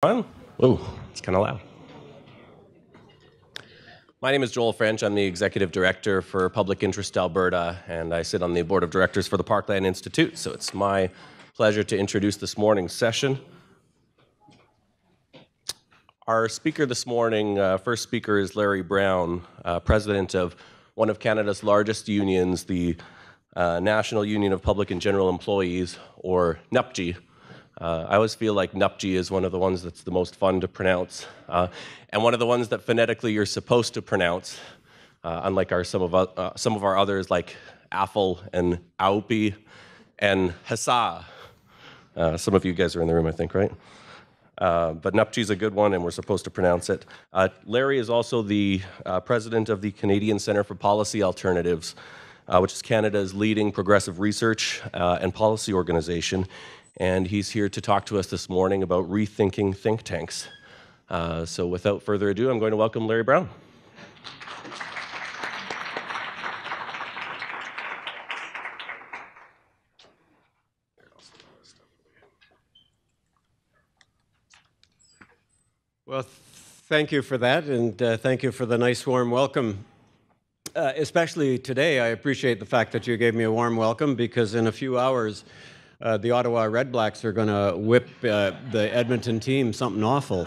On? Oh, it's kind of loud. My name is Joel French. I'm the Executive Director for Public Interest Alberta, and I sit on the Board of Directors for the Parkland Institute. So it's my pleasure to introduce this morning's session. Our speaker this morning, first speaker, is Larry Brown, President of one of Canada's largest unions, the National Union of Public and General Employees, or NUPGE. I always feel like NUPGE is one of the ones that's the most fun to pronounce, and one of the ones that phonetically you're supposed to pronounce, unlike some of our others like AFL and AUPI and HASA. Some of you guys are in the room, I think, right? But NUPGE is a good one, and we're supposed to pronounce it. Larry is also the president of the Canadian Centre for Policy Alternatives, which is Canada's leading progressive research and policy organization. And he's here to talk to us this morning about rethinking think tanks. So without further ado, I'm going to welcome Larry Brown. Well, thank you for that, and thank you for the nice warm welcome. Especially today, I appreciate the fact that you gave me a warm welcome, because in a few hours, the Ottawa Red Blacks are going to whip the Edmonton team something awful.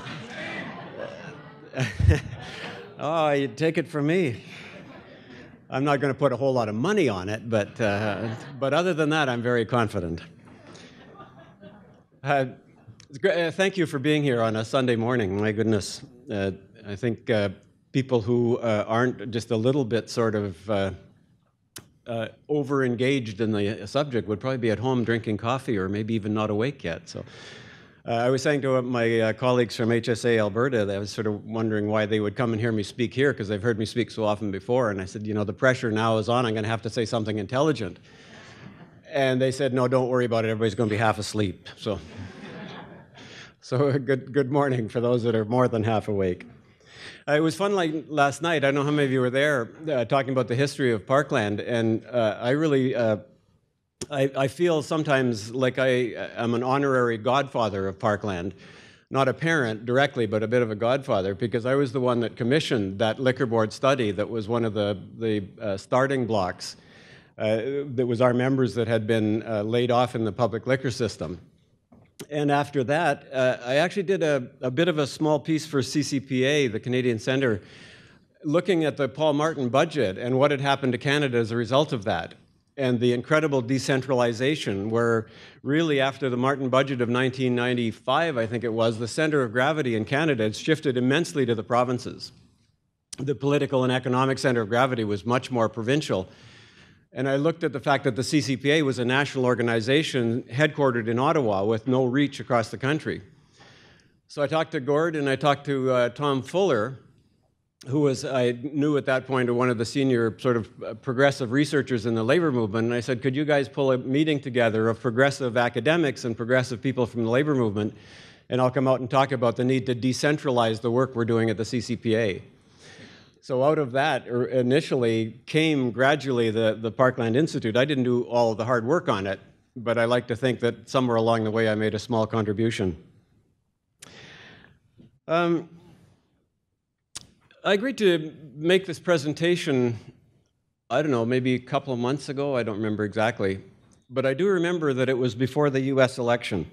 Oh, you take it from me. I'm not going to put a whole lot of money on it, but other than that, I'm very confident. Thank you for being here on a Sunday morning. My goodness, I think people who aren't just a little bit sort of over-engaged in the subject would probably be at home drinking coffee or maybe even not awake yet. So I was saying to my colleagues from HSA Alberta that I was sort of wondering why they would come and hear me speak here, because they've heard me speak so often before. And I said, you know, the pressure now is on. I'm going to have to say something intelligent. And they said, no, don't worry about it. Everybody's going to be half asleep. So good morning for those that are more than half awake. It was fun like last night. I don't know how many of you were there talking about the history of Parkland, and I really, I feel sometimes like I am an honorary godfather of Parkland, not a parent directly, but a bit of a godfather, because I was the one that commissioned that liquor board study that was one of the starting blocks. That was our members that had been laid off in the public liquor system. And after that, I actually did a bit of a small piece for CCPA, the Canadian Centre, looking at the Paul Martin budget and what had happened to Canada as a result of that, and the incredible decentralization where really after the Martin budget of 1995, I think it was, the center of gravity in Canada had shifted immensely to the provinces. The political and economic center of gravity was much more provincial. And I looked at the fact that the CCPA was a national organization headquartered in Ottawa with no reach across the country. So I talked to Gord and I talked to Tom Fuller, who was, I knew at that point, one of the senior sort of progressive researchers in the labor movement. And I said, could you guys pull a meeting together of progressive academics and progressive people from the labor movement, and I'll come out and talk about the need to decentralize the work we're doing at the CCPA. So out of that initially came gradually the Parkland Institute. I didn't do all of the hard work on it, but I like to think that somewhere along the way I made a small contribution. I agreed to make this presentation, I don't know, maybe a couple of months ago, I don't remember exactly, but I do remember that it was before the US election.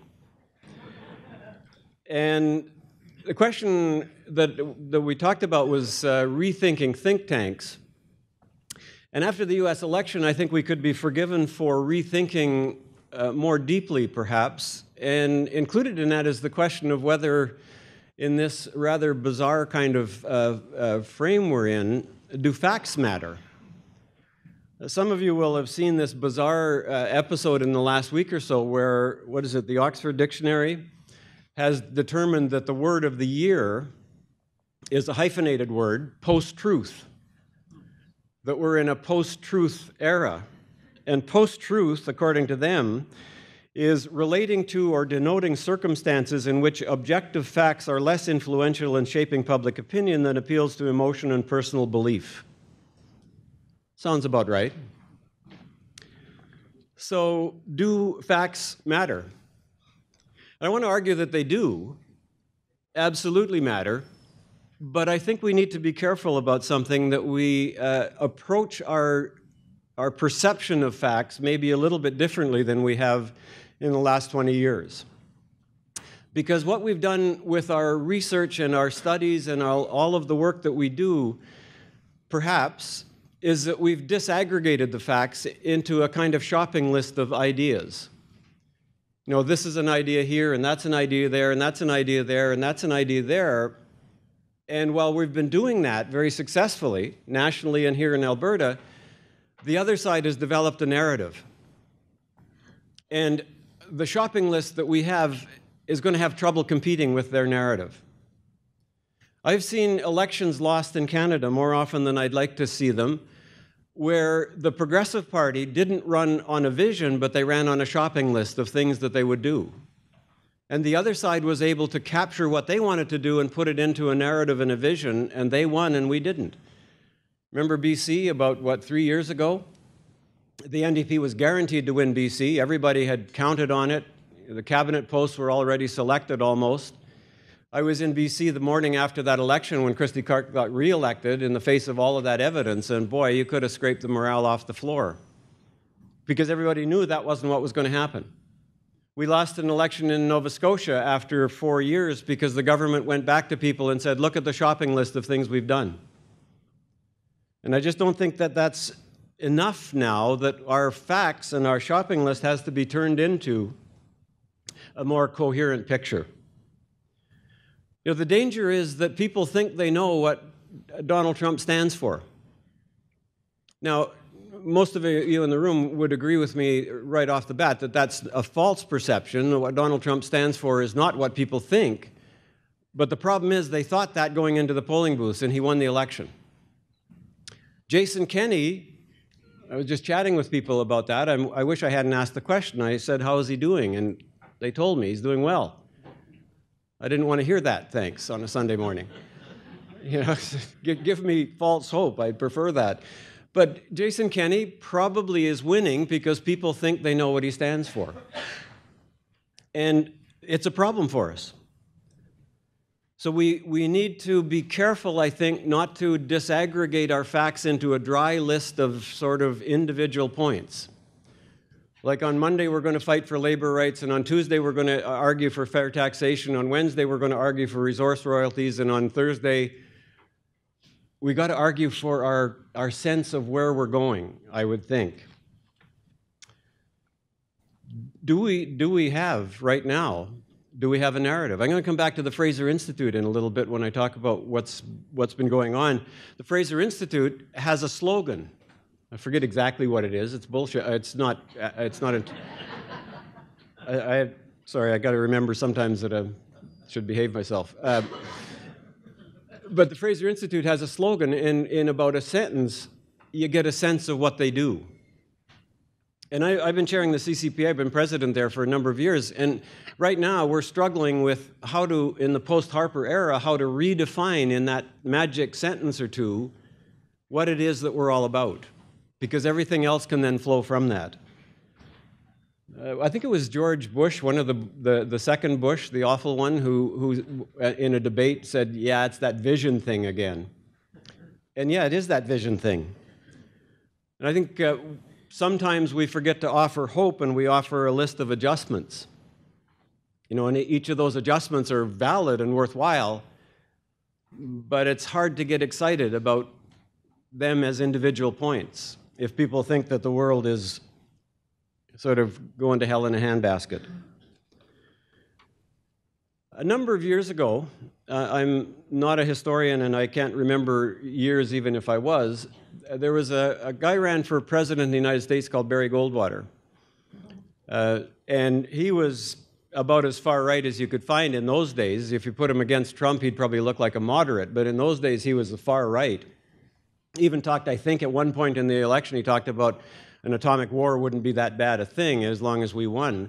And the question that we talked about was rethinking think tanks. And after the US election, I think we could be forgiven for rethinking more deeply, perhaps. And included in that is the question of whether, in this rather bizarre kind of frame we're in, do facts matter? Some of you will have seen this bizarre episode in the last week or so where, what is it, the Oxford Dictionary has determined that the word of the year is a hyphenated word, post-truth, that we're in a post-truth era. And post-truth, according to them, is relating to or denoting circumstances in which objective facts are less influential in shaping public opinion than appeals to emotion and personal belief. Sounds about right. So, do facts matter? I want to argue that they do, absolutely matter, but I think we need to be careful about something, that we approach our perception of facts maybe a little bit differently than we have in the last 20 years. Because what we've done with our research and our studies and all of the work that we do, perhaps, is that we've disaggregated the facts into a kind of shopping list of ideas. You know, this is an idea here, and that's an idea there, and that's an idea there, and that's an idea there. And while we've been doing that very successfully, nationally and here in Alberta, the other side has developed a narrative. And the shopping list that we have is going to have trouble competing with their narrative. I've seen elections lost in Canada more often than I'd like to see them, where the Progressive Party didn't run on a vision, but they ran on a shopping list of things that they would do. And the other side was able to capture what they wanted to do and put it into a narrative and a vision, and they won and we didn't. Remember BC about, 3 years ago? The NDP was guaranteed to win BC. Everybody had counted on it. The cabinet posts were already selected almost. I was in BC the morning after that election when Christy Clark got re-elected in the face of all of that evidence, and boy, you could have scraped the morale off the floor. Because everybody knew that wasn't what was going to happen. We lost an election in Nova Scotia after 4 years because the government went back to people and said, look at the shopping list of things we've done. And I just don't think that that's enough now, that our facts and our shopping list has to be turned into a more coherent picture. You know, the danger is that people think they know what Donald Trump stands for. Now, most of you in the room would agree with me right off the bat that that's a false perception. What Donald Trump stands for is not what people think. But the problem is they thought that going into the polling booths, and he won the election. Jason Kenney, I was just chatting with people about that. I wish I hadn't asked the question. I said, how is he doing? And they told me he's doing well. I didn't want to hear that, thanks, on a Sunday morning. You know, give me false hope. I'd prefer that. But Jason Kenney probably is winning because people think they know what he stands for. And it's a problem for us. So we need to be careful, I think, not to disaggregate our facts into a dry list of sort of individual points. Like on Monday, we're going to fight for labor rights, and on Tuesday, we're going to argue for fair taxation. On Wednesday, we're going to argue for resource royalties, and on Thursday, we got to argue for our sense of where we're going, I would think. Do we have, right now, do we have a narrative? I'm going to come back to the Fraser Institute in a little bit when I talk about what's been going on. The Fraser Institute has a slogan. I forget exactly what it is. It's bullshit. It's not. Sorry, I got to remember sometimes that I should behave myself. But the Fraser Institute has a slogan. In about a sentence, you get a sense of what they do. And I've been chairing the CCPA. I've been president there for a number of years. And right now, we're struggling with how to, in the post-Harper era, how to redefine in that magic sentence or two what it is that we're all about. Because everything else can then flow from that. I think it was George Bush, one of the second Bush, the awful one, who in a debate said, yeah, it's that vision thing again. And yeah, it is that vision thing. And I think sometimes we forget to offer hope, and we offer a list of adjustments. You know, and each of those adjustments are valid and worthwhile, but it's hard to get excited about them as individual points if people think that the world is sort of going to hell in a handbasket. A number of years ago, I'm not a historian and I can't remember years even if I was, there was a guy ran for president in the United States called Barry Goldwater. And he was about as far right as you could find in those days. If you put him against Trump, he'd probably look like a moderate, but in those days he was the far right. He even talked, I think, at one point in the election, he talked about an atomic war wouldn't be that bad a thing as long as we won.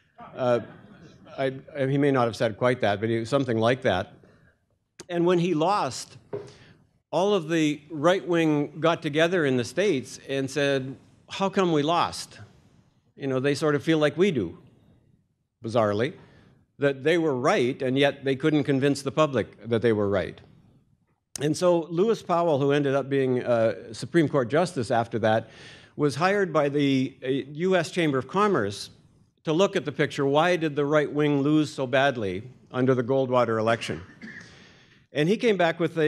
He may not have said quite that, but something like that. And when he lost, all of the right-wing got together in the States and said, how come we lost? You know, they sort of feel like we do, bizarrely. that they were right, and yet they couldn't convince the public that they were right. And so Lewis Powell, who ended up being Supreme Court Justice after that, was hired by the U.S. Chamber of Commerce to look at the picture. Why did the right wing lose so badly under the Goldwater election? And he came back with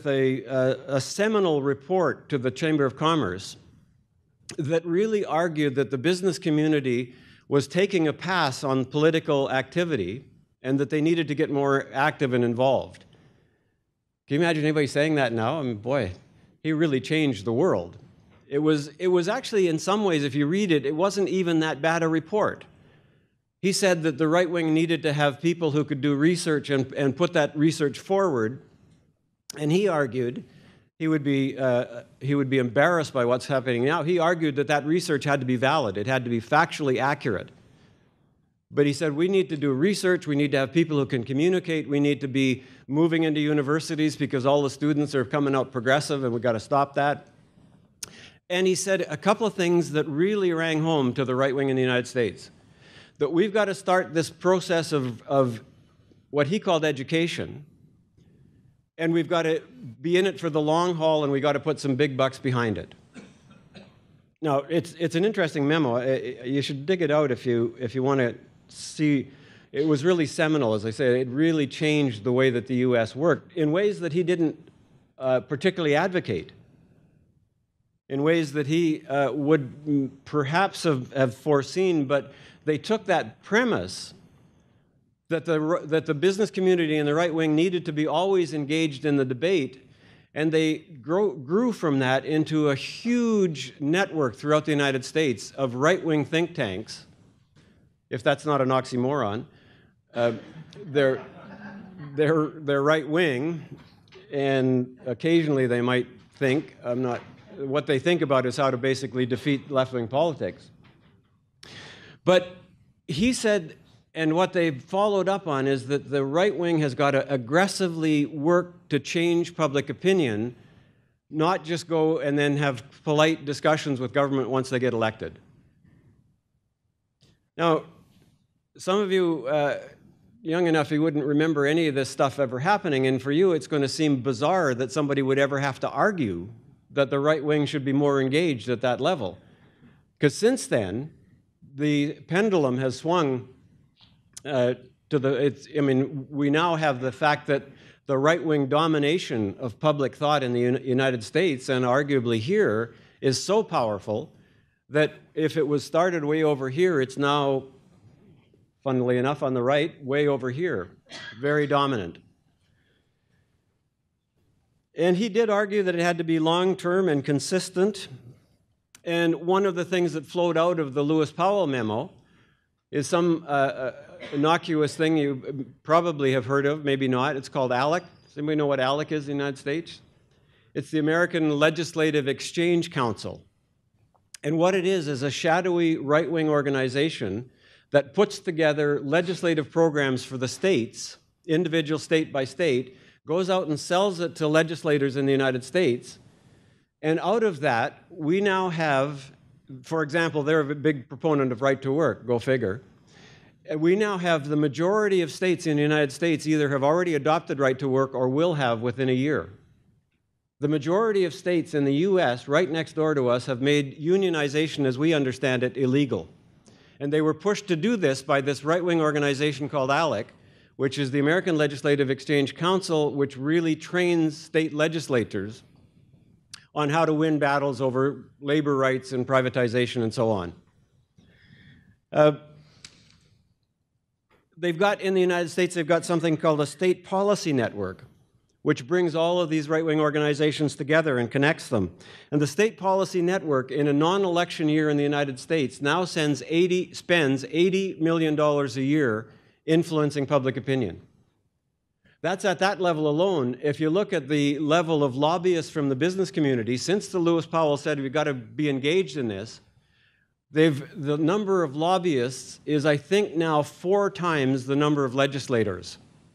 a seminal report to the Chamber of Commerce that really argued that the business community was taking a pass on political activity and that they needed to get more active and involved. Can you imagine anybody saying that now? I mean, boy, he really changed the world. It was actually, in some ways, if you read it, it wasn't even that bad a report. He said that the right wing needed to have people who could do research and put that research forward, and he argued he would be embarrassed by what's happening now. He argued that that research had to be valid. It had to be factually accurate. But he said, we need to do research, we need to have people who can communicate, we need to be moving into universities because all the students are coming out progressive and we've got to stop that. And he said a couple of things that really rang home to the right wing in the United States. That we've got to start this process of what he called education, and we've got to be in it for the long haul, and we've got to put some big bucks behind it. Now, it's an interesting memo. You should dig it out if you want to see. It was really seminal, as I say. It really changed the way that the U.S. worked in ways that he didn't particularly advocate, in ways that he would perhaps have foreseen, but they took that premise that the business community and the right wing needed to be always engaged in the debate, and they grew from that into a huge network throughout the United States of right-wing think tanks, if that's not an oxymoron. They're right-wing, and occasionally they might think, what they think about is how to basically defeat left-wing politics. But he said, and what they followed up on is that the right wing has got to aggressively work to change public opinion, not just go and then have polite discussions with government once they get elected. Now, some of you, young enough, you wouldn't remember any of this stuff ever happening, and for you it's going to seem bizarre that somebody would ever have to argue that the right wing should be more engaged at that level. Because since then, the pendulum has swung we now have the fact that the right-wing domination of public thought in the United States, and arguably here, is so powerful that if it was started way over here, it's now, funnily enough, on the right, way over here, very dominant. And he did argue that it had to be long-term and consistent. And one of the things that flowed out of the Lewis Powell memo is some innocuous thing you probably have heard of, maybe not. It's called ALEC. Does anybody know what ALEC is in the United States? It's the American Legislative Exchange Council. And what it is a shadowy right-wing organization that puts together legislative programs for the states, individual state by state, goes out and sells it to legislators in the United States. And out of that, we now have, for example, they're a big proponent of right to work, go figure. We now have the majority of states in the United States either have already adopted right to work or will have within a year. The majority of states in the U.S., right next door to us, have made unionization, as we understand it, illegal. And they were pushed to do this by this right-wing organization called ALEC, which is the American Legislative Exchange Council, which really trains state legislators on how to win battles over labor rights and privatization and so on. They've got, in the United States, they've got something called a state policy network, which brings all of these right-wing organizations together and connects them. And the state policy network, in a non-election year in the United States, now spends $80 million a year influencing public opinion. That's at that level alone. If you look at the level of lobbyists from the business community, since the Lewis Powell said we've got to be engaged in this, the number of lobbyists is, I think, now 4 times the number of legislators.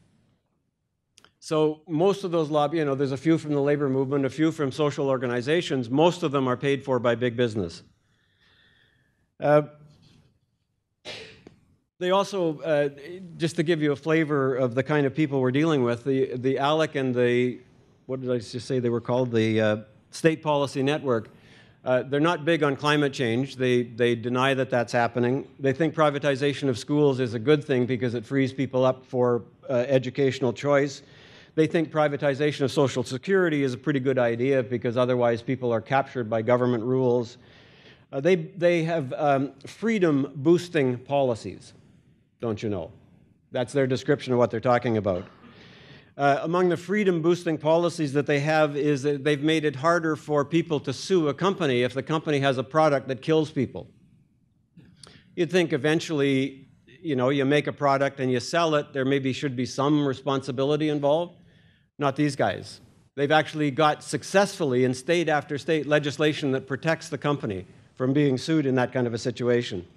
So most of those lobbyists, there's a few from the labor movement, a few from social organizations. Most of them are paid for by big business. They also, just to give you a flavor of the kind of people we're dealing with, the ALEC and the, what did I just say they were called? The State Policy Network. They're not big on climate change. They deny that that's happening. They think privatization of schools is a good thing because it frees people up for educational choice. They think privatization of Social Security is a pretty good idea because otherwise people are captured by government rules. They have freedom-boosting policies, don't you know? That's their description of what they're talking about. Among the freedom-boosting policies that they have is that they've made it harder for people to sue a company if the company has a product that kills people. You'd think eventually, you know, you make a product and you sell it, there maybe should be some responsibility involved. Not these guys. They've actually got successfully in state after state legislation that protects the company from being sued in that kind of a situation.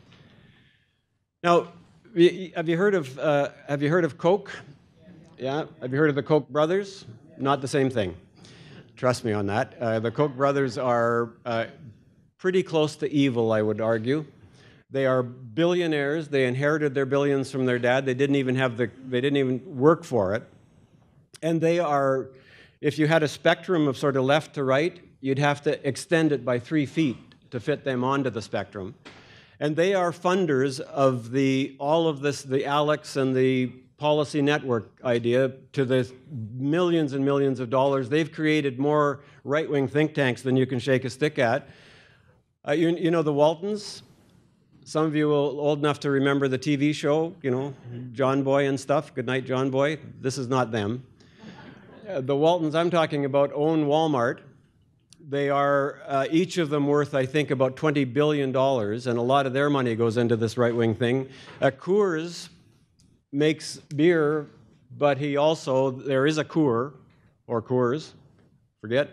Now, have you heard of Coke? Yeah. Have you heard of the Koch brothers? Not the same thing. Trust me on that. The Koch brothers are pretty close to evil, I would argue. They are billionaires. They inherited their billions from their dad. They didn't even work for it. And they are, if you had a spectrum of sort of left to right, you'd have to extend it by 3 feet to fit them onto the spectrum. And they are funders of all of this, the ALECs and the policy network idea, to the millions and millions of dollars. They've created more right-wing think tanks than you can shake a stick at. You know the Waltons? Some of you are old enough to remember the TV show, you know, John Boy and stuff. Good night, John Boy. This is not them. The Waltons I'm talking about own Walmart. They are each of them worth, I think, about $20 billion, and a lot of their money goes into this right-wing thing. Coors makes beer, but there is a Coors, or Coors, forget,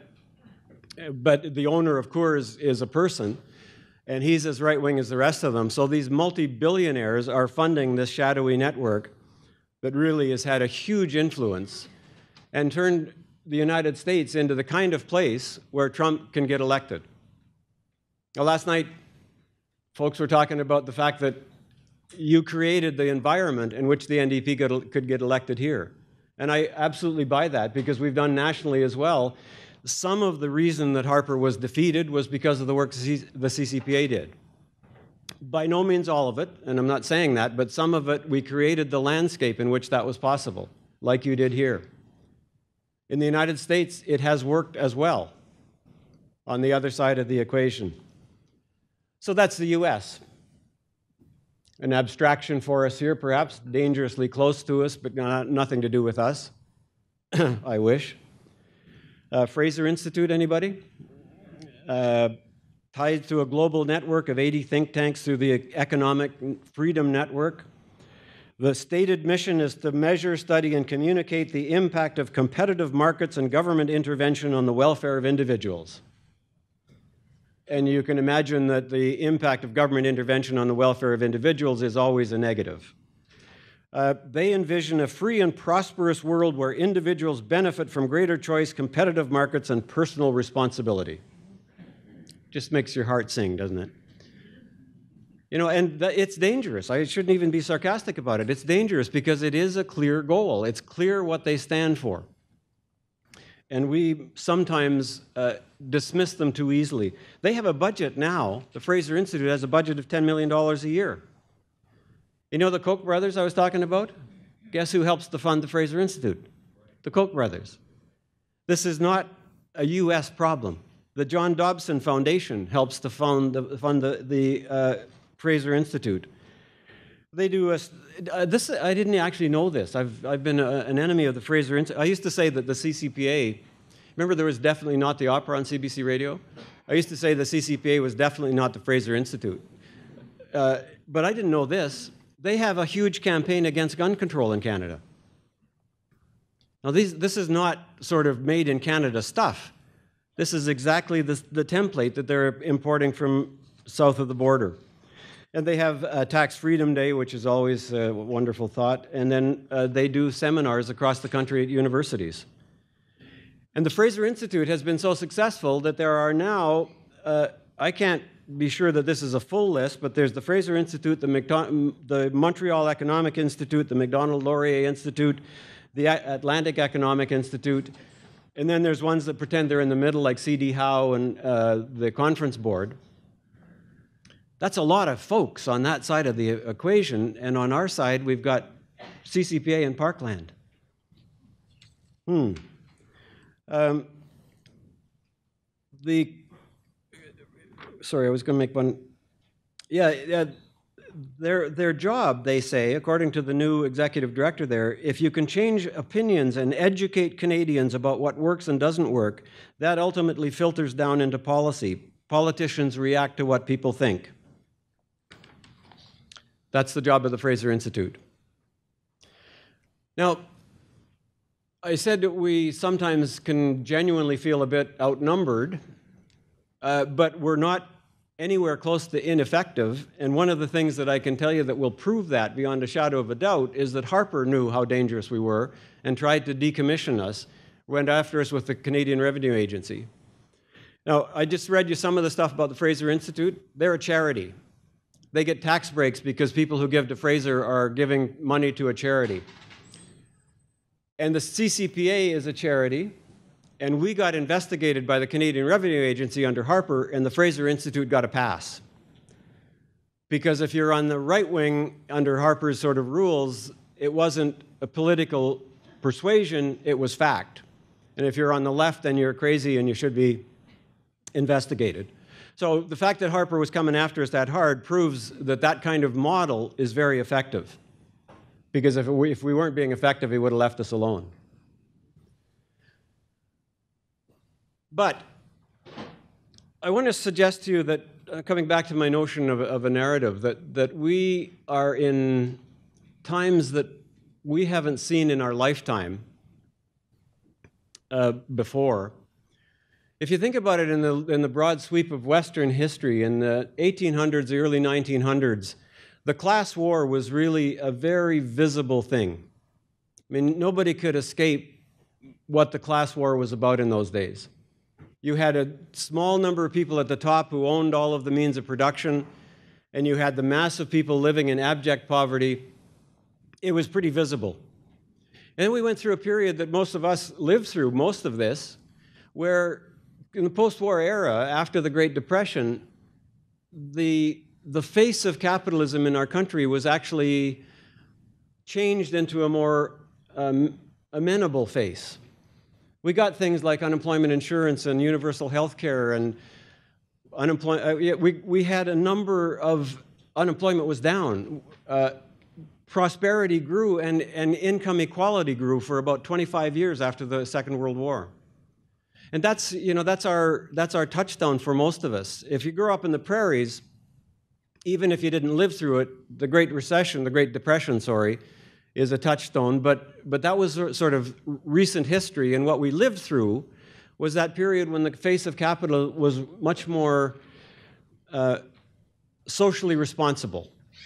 but the owner of Coors is a person, and he's as right-wing as the rest of them. So these multi-billionaires are funding this shadowy network that really has had a huge influence and turned the United States into the kind of place where Trump can get elected. Now, last night, folks were talking about the fact that you created the environment in which the NDP could get elected here. And I absolutely buy that, because we've done nationally as well. Some of the reason that Harper was defeated was because of the work the CCPA did. By no means all of it, and I'm not saying that, but some of it, we created the landscape in which that was possible, like you did here. In the United States, it has worked as well on the other side of the equation. So that's the US. An abstraction for us here, perhaps, dangerously close to us, but nothing to do with us. I wish. Fraser Institute, anybody? Tied to a global network of 80 think tanks through the Economic Freedom Network. The stated mission is to measure, study, and communicate the impact of competitive markets and government intervention on the welfare of individuals. And you can imagine that the impact of government intervention on the welfare of individuals is always a negative. They envision a free and prosperous world where individuals benefit from greater choice, competitive markets, and personal responsibility. Just makes your heart sing, doesn't it? You know, and it's dangerous. I shouldn't even be sarcastic about it. It's dangerous because it is a clear goal. It's clear what they stand for. And we sometimes dismiss them too easily. They have a budget now. The Fraser Institute has a budget of $10 million a year. You know the Koch brothers I was talking about? Guess who helps to fund the Fraser Institute? The Koch brothers. This is not a U.S. problem. The John Dobson Foundation helps to fund the Fraser Institute. They do this. I didn't actually know this. I've been an enemy of the Fraser Institute. I used to say that the CCPA. Remember, there was definitely not the opera on CBC Radio. I used to say the CCPA was definitely not the Fraser Institute. But I didn't know this. They have a huge campaign against gun control in Canada. Now, this is not sort of made in Canada stuff. This is exactly the template that they're importing from south of the border. And they have Tax Freedom Day, which is always a wonderful thought. And then they do seminars across the country at universities. And the Fraser Institute has been so successful that there are now, I can't be sure that this is a full list, but there's the Fraser Institute, the Montreal Economic Institute, the Macdonald-Laurier Institute, the Atlantic Economic Institute, and then there's ones that pretend they're in the middle, like C.D. Howe and the Conference Board. That's a lot of folks on that side of the equation, and on our side, we've got CCPA and Parkland. Sorry, I was going to make one. Yeah, their job, they say, according to the new executive director there, if you can change opinions and educate Canadians about what works and doesn't work, that ultimately filters down into policy. Politicians react to what people think. That's the job of the Fraser Institute. Now, I said that we sometimes can genuinely feel a bit outnumbered, but we're not anywhere close to ineffective. And one of the things that I can tell you that will prove that beyond a shadow of a doubt is that Harper knew how dangerous we were and tried to decommission us, went after us with the Canadian Revenue Agency. Now, I just read you some of the stuff about the Fraser Institute. They're a charity. They get tax breaks because people who give to Fraser are giving money to a charity. And the CCPA is a charity, and we got investigated by the Canadian Revenue Agency under Harper, and the Fraser Institute got a pass. Because if you're on the right wing under Harper's sort of rules, it wasn't a political persuasion, it was fact. And if you're on the left, then you're crazy and you should be investigated. So the fact that Harper was coming after us that hard proves that that kind of model is very effective. Because if we weren't being effective, he would have left us alone. But I want to suggest to you that, coming back to my notion of a narrative, that we are in times that we haven't seen in our lifetime before. If you think about it in the broad sweep of Western history, in the 1800s, the early 1900s, the class war was really a very visible thing. I mean, nobody could escape what the class war was about in those days. You had a small number of people at the top who owned all of the means of production, and you had the mass of people living in abject poverty. It was pretty visible. And then we went through a period that most of us lived through, most of this, where in the post-war era, after the Great Depression, the face of capitalism in our country was actually changed into a more amenable face. We got things like unemployment insurance and universal health care, and we had a number of unemployment was down. Prosperity grew and income equality grew for about 25 years after the Second World War. And that's our touchstone for most of us. If you grew up in the prairies, even if you didn't live through it, the Great Depression, is a touchstone, but that was sort of recent history, and what we lived through was that period when the face of capital was much more socially responsible.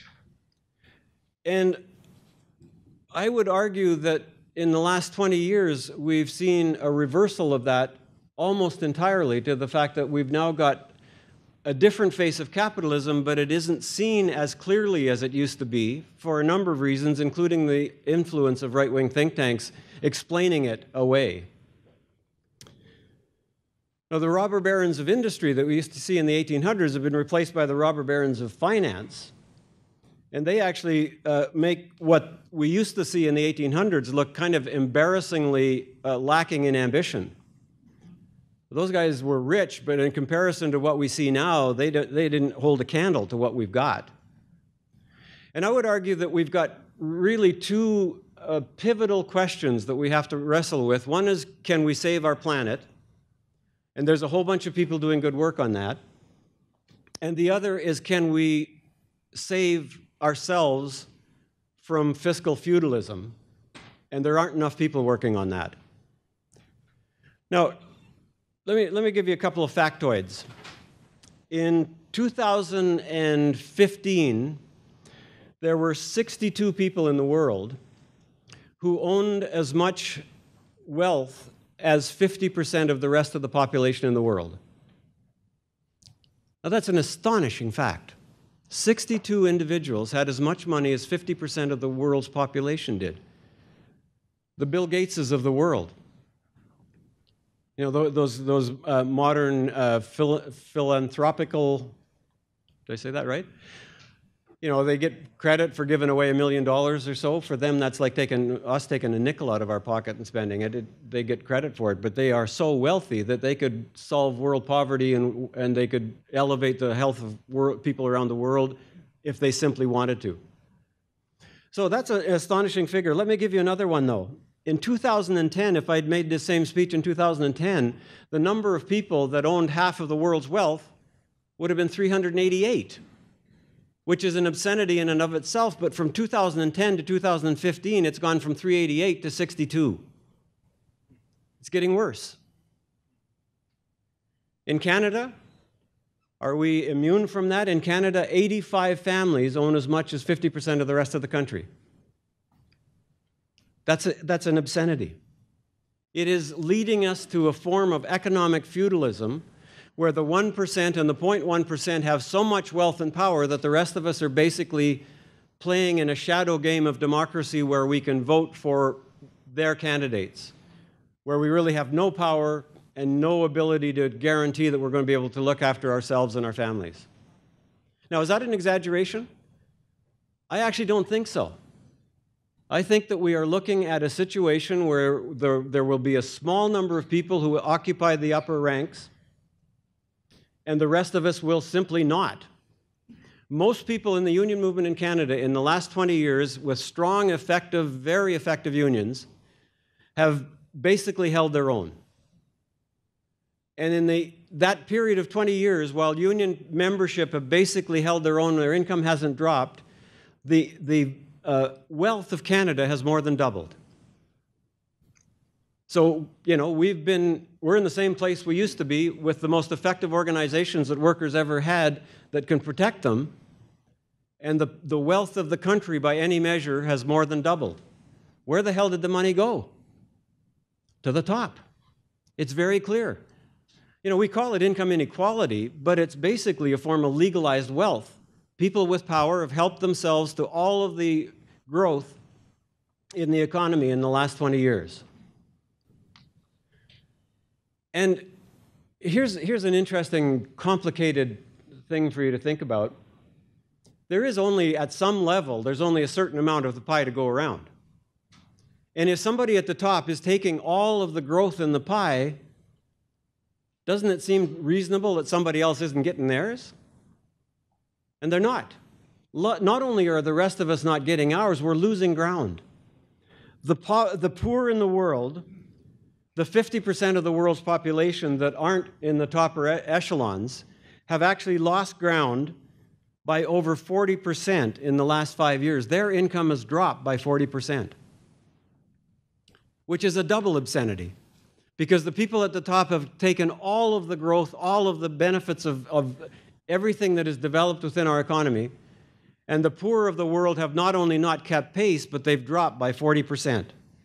And I would argue that in the last 20 years, we've seen a reversal of that almost entirely, to the fact that we've now got a different face of capitalism, but it isn't seen as clearly as it used to be for a number of reasons, including the influence of right-wing think tanks explaining it away. Now, the robber barons of industry that we used to see in the 1800s have been replaced by the robber barons of finance, and they actually make what we used to see in the 1800s look kind of embarrassingly lacking in ambition. Those guys were rich, but in comparison to what we see now, they didn't hold a candle to what we've got. And I would argue that we've got really two pivotal questions that we have to wrestle with. One is, can we save our planet? And there's a whole bunch of people doing good work on that. And the other is, can we save ourselves from fiscal feudalism? And there aren't enough people working on that. Now, let me give you a couple of factoids. In 2015, there were 62 people in the world who owned as much wealth as 50% of the rest of the population in the world. Now, that's an astonishing fact. 62 individuals had as much money as 50% of the world's population did. The Bill Gateses of the world. You know, those modern philanthropical, did I say that right? You know, they get credit for giving away $1 million or so. For them, that's like taking a nickel out of our pocket and spending it. They get credit for it, but they are so wealthy that they could solve world poverty and they could elevate the health of people around the world if they simply wanted to. So that's an astonishing figure. Let me give you another one, though. In 2010, if I'd made this same speech in 2010, the number of people that owned half of the world's wealth would have been 388. Which is an obscenity in and of itself, but from 2010 to 2015, it's gone from 388 to 62. It's getting worse. In Canada, are we immune from that? In Canada, 85 families own as much as 50% of the rest of the country. That's an obscenity. It is leading us to a form of economic feudalism where the 1% and the 0.1% have so much wealth and power that the rest of us are basically playing in a shadow game of democracy where we can vote for their candidates, where we really have no power and no ability to guarantee that we're going to be able to look after ourselves and our families. Now, is that an exaggeration? I actually don't think so. I think that we are looking at a situation where there will be a small number of people who occupy the upper ranks, and the rest of us will simply not. Most people in the union movement in Canada in the last 20 years with strong, effective, very effective unions have basically held their own. And in that period of 20 years, while union membership have basically held their own, their income hasn't dropped, the wealth of Canada has more than doubled. So, you know, we're in the same place we used to be with the most effective organizations that workers ever had that can protect them, and the wealth of the country by any measure has more than doubled. Where the hell did the money go? To the top. It's very clear. You know, we call it income inequality, but it's basically a form of legalized wealth. People with power have helped themselves to all of the growth in the economy in the last 20 years. And here's an interesting, complicated thing for you to think about. There is only, at some level, there's only a certain amount of the pie to go around. And if somebody at the top is taking all of the growth in the pie, doesn't it seem reasonable that somebody else isn't getting theirs? And they're not. Not only are the rest of us not getting ours, we're losing ground. The poor in the world, the 50% of the world's population that aren't in the top echelons, have actually lost ground by over 40% in the last 5 years. Their income has dropped by 40%, which is a double obscenity, because the people at the top have taken all of the growth, all of the benefits of everything that is developed within our economy, and the poor of the world have not only not kept pace, but they've dropped by 40%.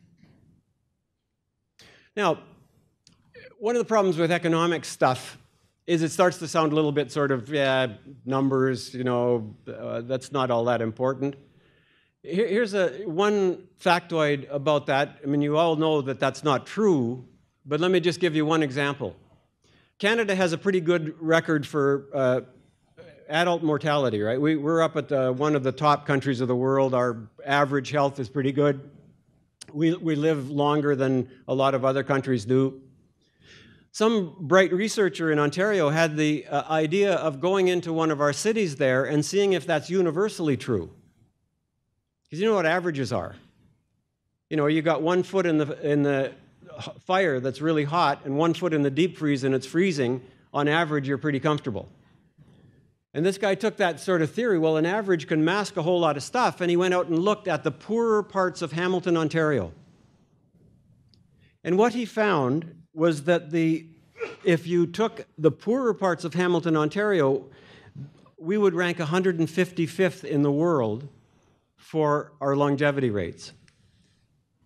Now, one of the problems with economic stuff is it starts to sound a little bit sort of, yeah, numbers, you know, that's not all that important. Here's one factoid about that. I mean, you all know that that's not true, but let me just give you one example. Canada has a pretty good record for adult mortality, right? We're up at one of the top countries of the world. Our average health is pretty good. We live longer than a lot of other countries do. Some bright researcher in Ontario had the idea of going into one of our cities there and seeing if that's universally true. Because you know what averages are. You know, you got 1 foot in the fire that's really hot and 1 foot in the deep freeze and it's freezing. On average, you're pretty comfortable. And this guy took that sort of theory, well, an average can mask a whole lot of stuff, and he went out and looked at the poorer parts of Hamilton, Ontario. And what he found was that if you took the poorer parts of Hamilton, Ontario, we would rank 155th in the world for our longevity rates.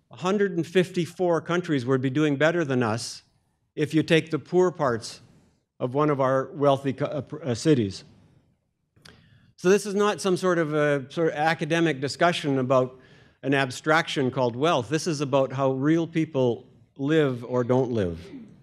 154 countries would be doing better than us if you take the poor parts of one of our wealthy cities. So this is not some sort of academic discussion about an abstraction called wealth. This is about how real people live or don't live.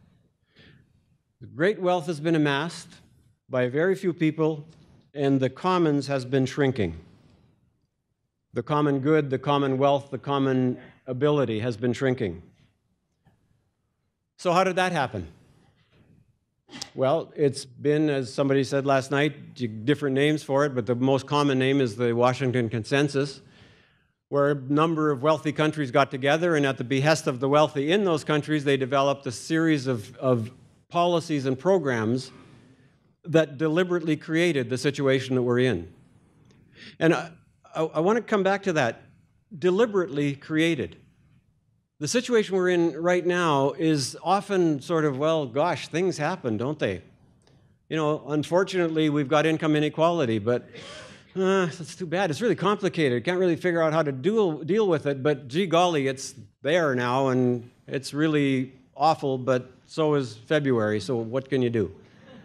Great wealth has been amassed by very few people, and the commons has been shrinking. The common good, the common wealth, the common ability has been shrinking. So how did that happen? Well, it's been, as somebody said last night, different names for it, but the most common name is the Washington Consensus, where a number of wealthy countries got together, and at the behest of the wealthy in those countries, they developed a series of policies and programs that deliberately created the situation that we're in. And I want to come back to that. Deliberately created. The situation we're in right now is often sort of, well, gosh, things happen, don't they? You know, unfortunately, we've got income inequality, but that's too bad. It's really complicated. Can't really figure out how to deal with it, but gee golly, it's there now, and it's really awful, but so is February, so what can you do?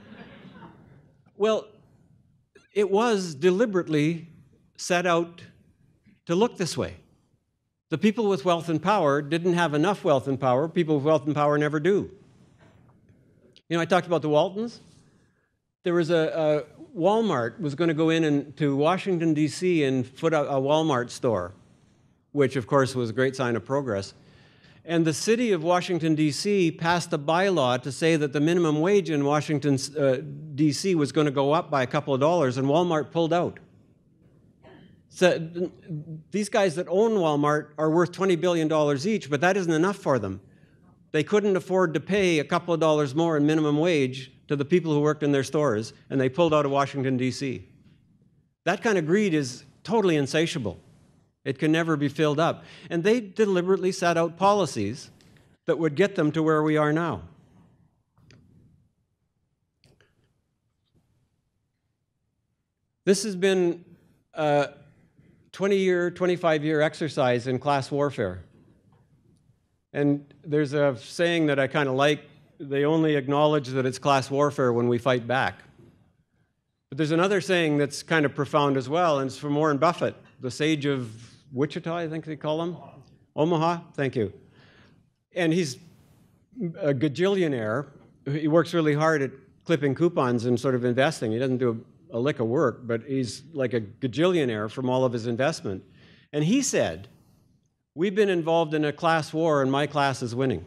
Well, it was deliberately set out to look this way. The people with wealth and power didn't have enough wealth and power. People with wealth and power never do. You know, I talked about the Waltons. There was a Walmart was going to go into Washington, D.C. and put a Walmart store, which, of course, was a great sign of progress. And the city of Washington, D.C. passed a bylaw to say that the minimum wage in Washington, D.C. was going to go up by a couple of dollars, and Walmart pulled out. So these guys that own Walmart are worth $20 billion each, but that isn't enough for them. They couldn't afford to pay a couple of dollars more in minimum wage to the people who worked in their stores, and they pulled out of Washington, D.C. That kind of greed is totally insatiable. It can never be filled up. And they deliberately set out policies that would get them to where we are now. This has been 20-year, 25-year exercise in class warfare. And there's a saying that I kind of like, they only acknowledge that it's class warfare when we fight back. But there's another saying that's kind of profound as well, and it's from Warren Buffett, the sage of Wichita, I think they call him. Omaha, thank you. And he's a gajillionaire. He works really hard at clipping coupons and sort of investing. He doesn't do a lick of work, but he's like a gajillionaire from all of his investment. And he said, we've been involved in a class war and my class is winning.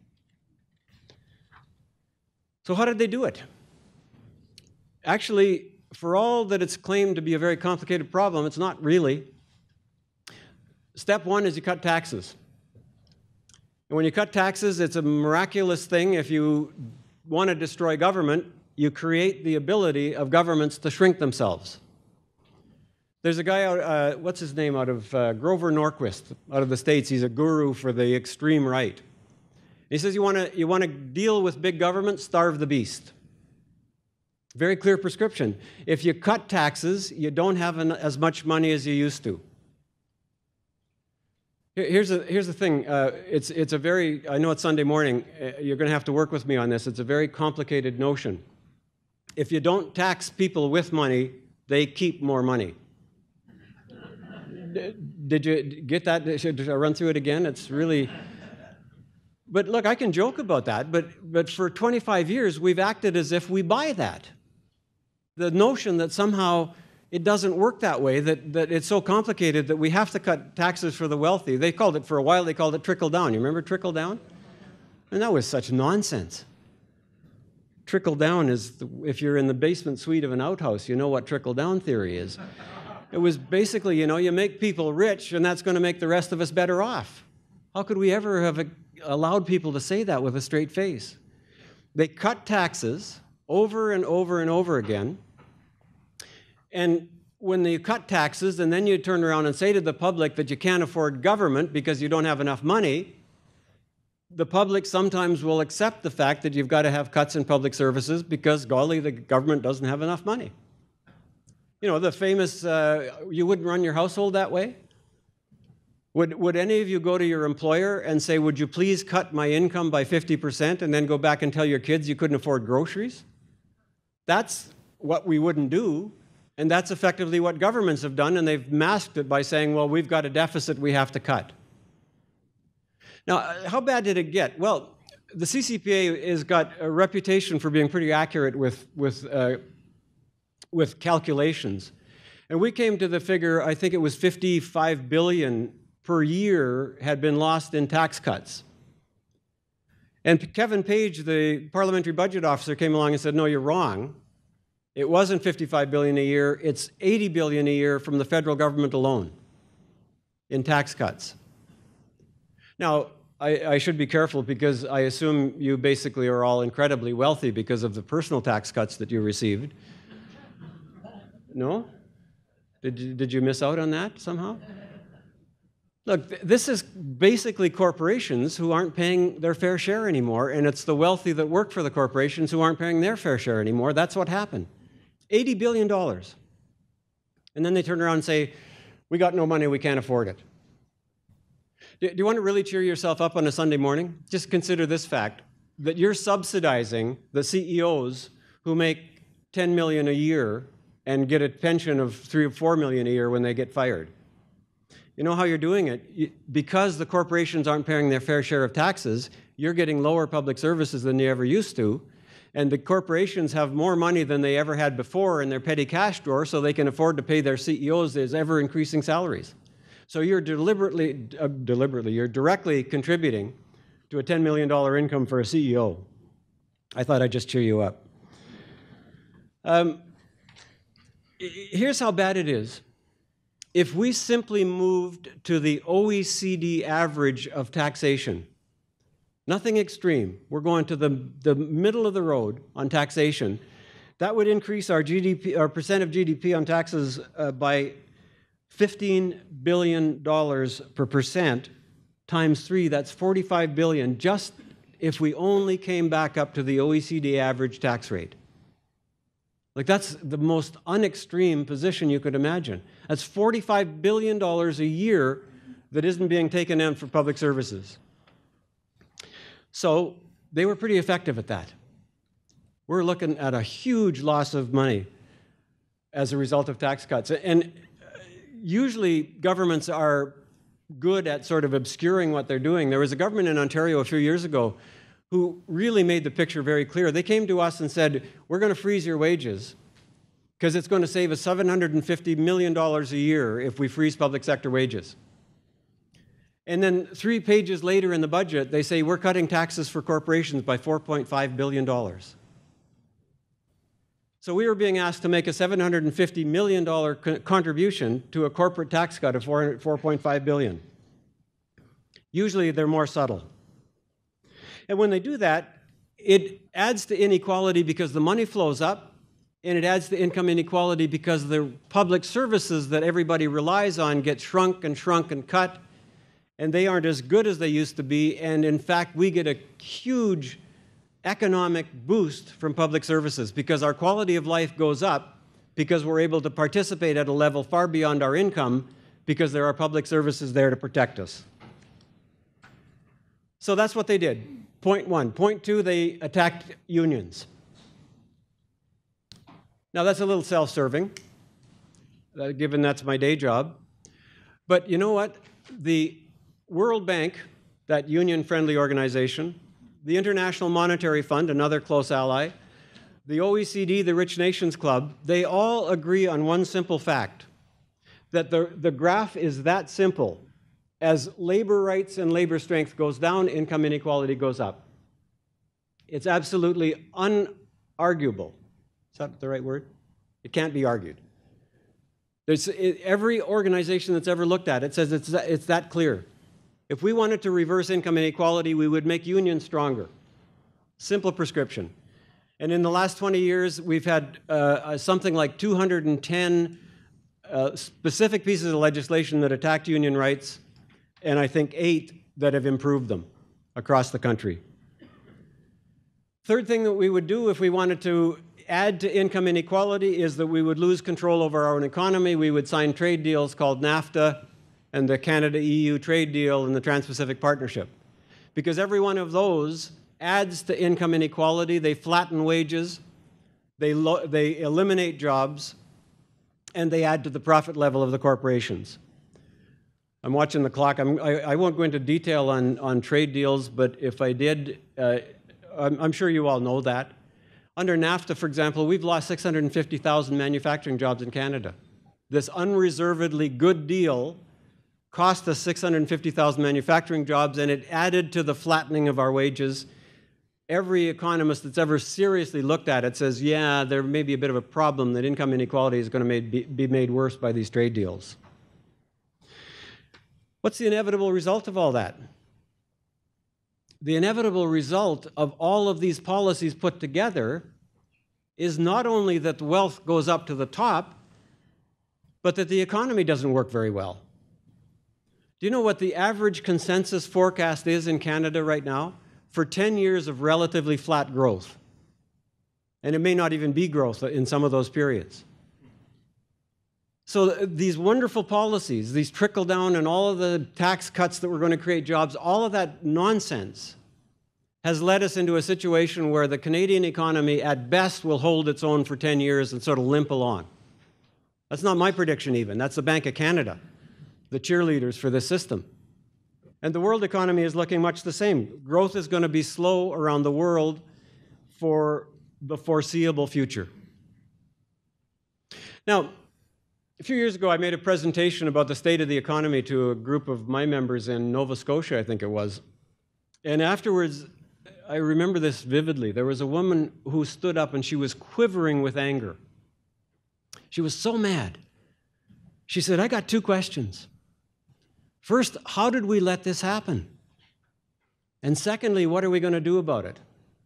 So how did they do it? Actually, for all that it's claimed to be a very complicated problem, it's not really. Step one is you cut taxes. And when you cut taxes, it's a miraculous thing. If you want to destroy government, you create the ability of governments to shrink themselves. There's a guy out, what's his name, out of Grover Norquist, out of the States. He's a guru for the extreme right. He says you want to deal with big government, starve the beast. Very clear prescription. If you cut taxes, you don't have as much money as you used to. Here's the thing. It's a very, I know it's Sunday morning. You're going to have to work with me on this. It's a very complicated notion. If you don't tax people with money, they keep more money. Did you get that? Should I run through it again? It's really... But look, I can joke about that, but for 25 years, we've acted as if we buy that. The notion that somehow it doesn't work that way, that it's so complicated that we have to cut taxes for the wealthy. They called it, for a while, they called it trickle down. You remember trickle down? And that was such nonsense. Trickle down is, if you're in the basement suite of an outhouse, you know what trickle down theory is. It was basically, you know, you make people rich and that's going to make the rest of us better off. How could we ever have allowed people to say that with a straight face? They cut taxes over and over and over again. And when you cut taxes and then you turn around and say to the public that you can't afford government because you don't have enough money, the public sometimes will accept the fact that you've got to have cuts in public services because, golly, the government doesn't have enough money. You know, the famous, you wouldn't run your household that way? Would any of you go to your employer and say, would you please cut my income by 50% and then go back and tell your kids you couldn't afford groceries? That's what we wouldn't do, and that's effectively what governments have done, and they've masked it by saying, well, we've got a deficit we have to cut. Now, how bad did it get? Well, the CCPA has got a reputation for being pretty accurate with calculations. And we came to the figure, I think it was $55 billion per year had been lost in tax cuts. And Kevin Page, the parliamentary budget officer, came along and said, no, you're wrong. It wasn't $55 billion a year, it's $80 billion a year from the federal government alone in tax cuts. Now, I should be careful because I assume you basically are all incredibly wealthy because of the personal tax cuts that you received. No? Did you miss out on that somehow? Look, this is basically corporations who aren't paying their fair share anymore, and it's the wealthy that work for the corporations who aren't paying their fair share anymore. That's what happened. $80 billion. And then they turn around and say, we got no money, we can't afford it. Do you want to really cheer yourself up on a Sunday morning? Just consider this fact, that you're subsidizing the CEOs who make $10 million a year and get a pension of $3 or $4 million a year when they get fired. You know how you're doing it? Because the corporations aren't paying their fair share of taxes, you're getting lower public services than you ever used to, and the corporations have more money than they ever had before in their petty cash drawer, so they can afford to pay their CEOs these ever-increasing salaries. So you're you're directly contributing to a $10 million income for a CEO. I thought I'd just cheer you up. Here's how bad it is. If we simply moved to the OECD average of taxation, nothing extreme, we're going to the middle of the road on taxation, that would increase our GDP, our percent of GDP on taxes by $15 billion per percent times 3, that's $45 billion, just if we only came back up to the OECD average tax rate. Like, that's the most unextreme position you could imagine. That's $45 billion a year that isn't being taken in for public services. So they were pretty effective at that. We're looking at a huge loss of money as a result of tax cuts. And usually governments are good at sort of obscuring what they're doing. There was a government in Ontario a few years ago who really made the picture very clear. They came to us and said, we're going to freeze your wages because it's going to save us $750 million a year if we freeze public sector wages. And then 3 pages later in the budget, they say, we're cutting taxes for corporations by $4.5 billion. So we were being asked to make a $750 million contribution to a corporate tax cut of $4.5 billion. Usually they're more subtle. And when they do that, it adds to inequality because the money flows up, and it adds to income inequality because the public services that everybody relies on get shrunk and cut, and they aren't as good as they used to be, and in fact, we get a huge economic boost from public services because our quality of life goes up because we're able to participate at a level far beyond our income because there are public services there to protect us. So that's what they did. Point 1. Point 2, they attacked unions. Now that's a little self-serving, given that's my day job. But you know what? The World Bank, that union-friendly organization, the International Monetary Fund, another close ally, the OECD, the Rich Nations Club, they all agree on one simple fact, that the graph is that simple. As labor rights and labor strength goes down, income inequality goes up. It's absolutely unarguable. Is that the right word? It can't be argued. Every organization that's ever looked at it says it's that clear. If we wanted to reverse income inequality, we would make unions stronger. Simple prescription. And in the last 20 years, we've had something like 210 specific pieces of legislation that attacked union rights, and I think 8 that have improved them across the country. Third thing that we would do if we wanted to add to income inequality is that we would lose control over our own economy. We would sign trade deals called NAFTA and the Canada-EU trade deal and the Trans-Pacific Partnership. Because every one of those adds to income inequality. They flatten wages. they eliminate jobs, and they add to the profit level of the corporations. I'm watching the clock. I won't go into detail on trade deals, but if I did, I'm sure you all know that. Under NAFTA, for example, we've lost 650,000 manufacturing jobs in Canada. This unreservedly good deal cost us 650,000 manufacturing jobs, and it added to the flattening of our wages. Every economist that's ever seriously looked at it says, yeah, there may be a bit of a problem that income inequality is going to be made worse by these trade deals. What's the inevitable result of all that? The inevitable result of all of these policies put together is not only that the wealth goes up to the top, but that the economy doesn't work very well. Do you know what the average consensus forecast is in Canada right now? For 10 years of relatively flat growth. And it may not even be growth in some of those periods. So these wonderful policies, these trickle down and all of the tax cuts that were going to create jobs, all of that nonsense has led us into a situation where the Canadian economy at best will hold its own for 10 years and sort of limp along. That's not my prediction even. That's the Bank of Canada, the cheerleaders for this system. And the world economy is looking much the same. Growth is going to be slow around the world for the foreseeable future. Now, a few years ago, I made a presentation about the state of the economy to a group of my members in Nova Scotia, I think it was. And afterwards, I remember this vividly. There was a woman who stood up and she was quivering with anger. She was so mad. She said, I got two questions. First, how did we let this happen? And secondly, what are we going to do about it?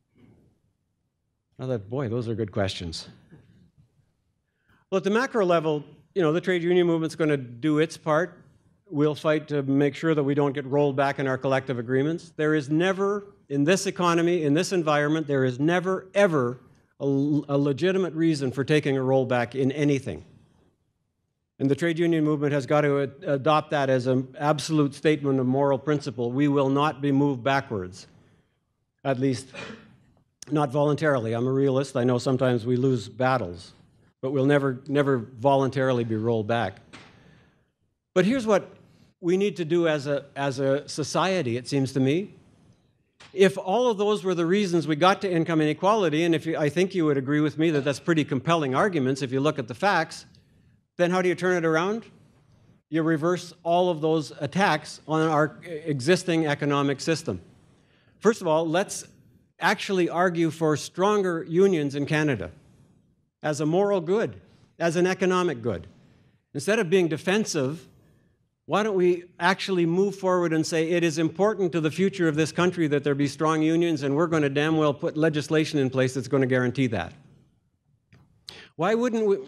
I thought, boy, those are good questions. Well, at the macro level, the trade union movement's going to do its part. We'll fight to make sure that we don't get rolled back in our collective agreements. There is never, in this economy, in this environment, there is never, ever a legitimate reason for taking a rollback in anything. And the trade union movement has got to adopt that as an absolute statement of moral principle. We will not be moved backwards, at least not voluntarily. I'm a realist. I know sometimes we lose battles, but we'll never voluntarily be rolled back. But here's what we need to do as a society, it seems to me. If all of those were the reasons we got to income inequality, and I think you would agree with me that that's pretty compelling arguments if you look at the facts, then how do you turn it around? You reverse all of those attacks on our existing economic system. First of all, let's actually argue for stronger unions in Canada as a moral good, as an economic good. Instead of being defensive, why don't we actually move forward and say it is important to the future of this country that there be strong unions, and we're going to damn well put legislation in place that's going to guarantee that. Why wouldn't we...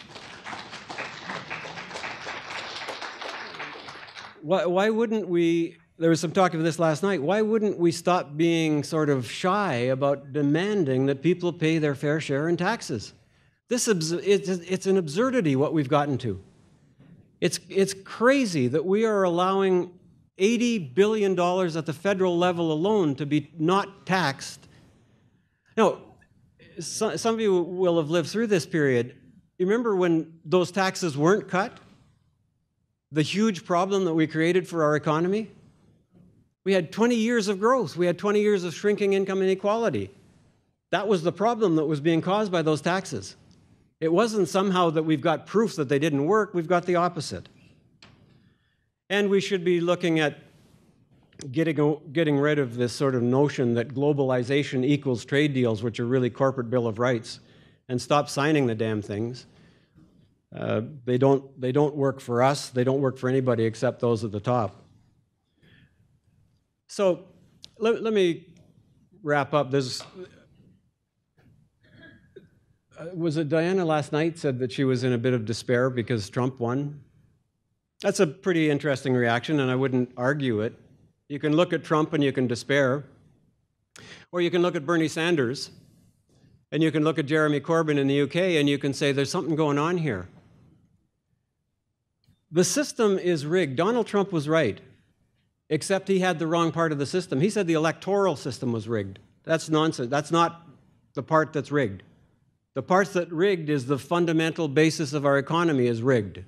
Why wouldn't we, there was some talk of this last night, why wouldn't we stop being sort of shy about demanding that people pay their fair share in taxes? It's an absurdity what we've gotten to. It's crazy that we are allowing $80 billion at the federal level alone to be not taxed. Now, some of you will have lived through this period. You remember when those taxes weren't cut? The huge problem that we created for our economy? We had 20 years of growth. We had 20 years of shrinking income inequality. That was the problem that was being caused by those taxes. It wasn't somehow that we've got proof that they didn't work. We've got the opposite. And we should be looking at getting rid of this sort of notion that globalization equals trade deals, which are really corporate Bill of Rights, and stop signing the damn things. They don't work for us. They don't work for anybody except those at the top. So let me wrap up. Was it Diana last night said that she was in a bit of despair because Trump won? That's a pretty interesting reaction, and I wouldn't argue it. You can look at Trump and you can despair. Or you can look at Bernie Sanders, and you can look at Jeremy Corbyn in the UK, and you can say there's something going on here. The system is rigged. Donald Trump was right, except he had the wrong part of the system. He said the electoral system was rigged. That's nonsense. That's not the part that's rigged. The parts that rigged is the fundamental basis of our economy is rigged.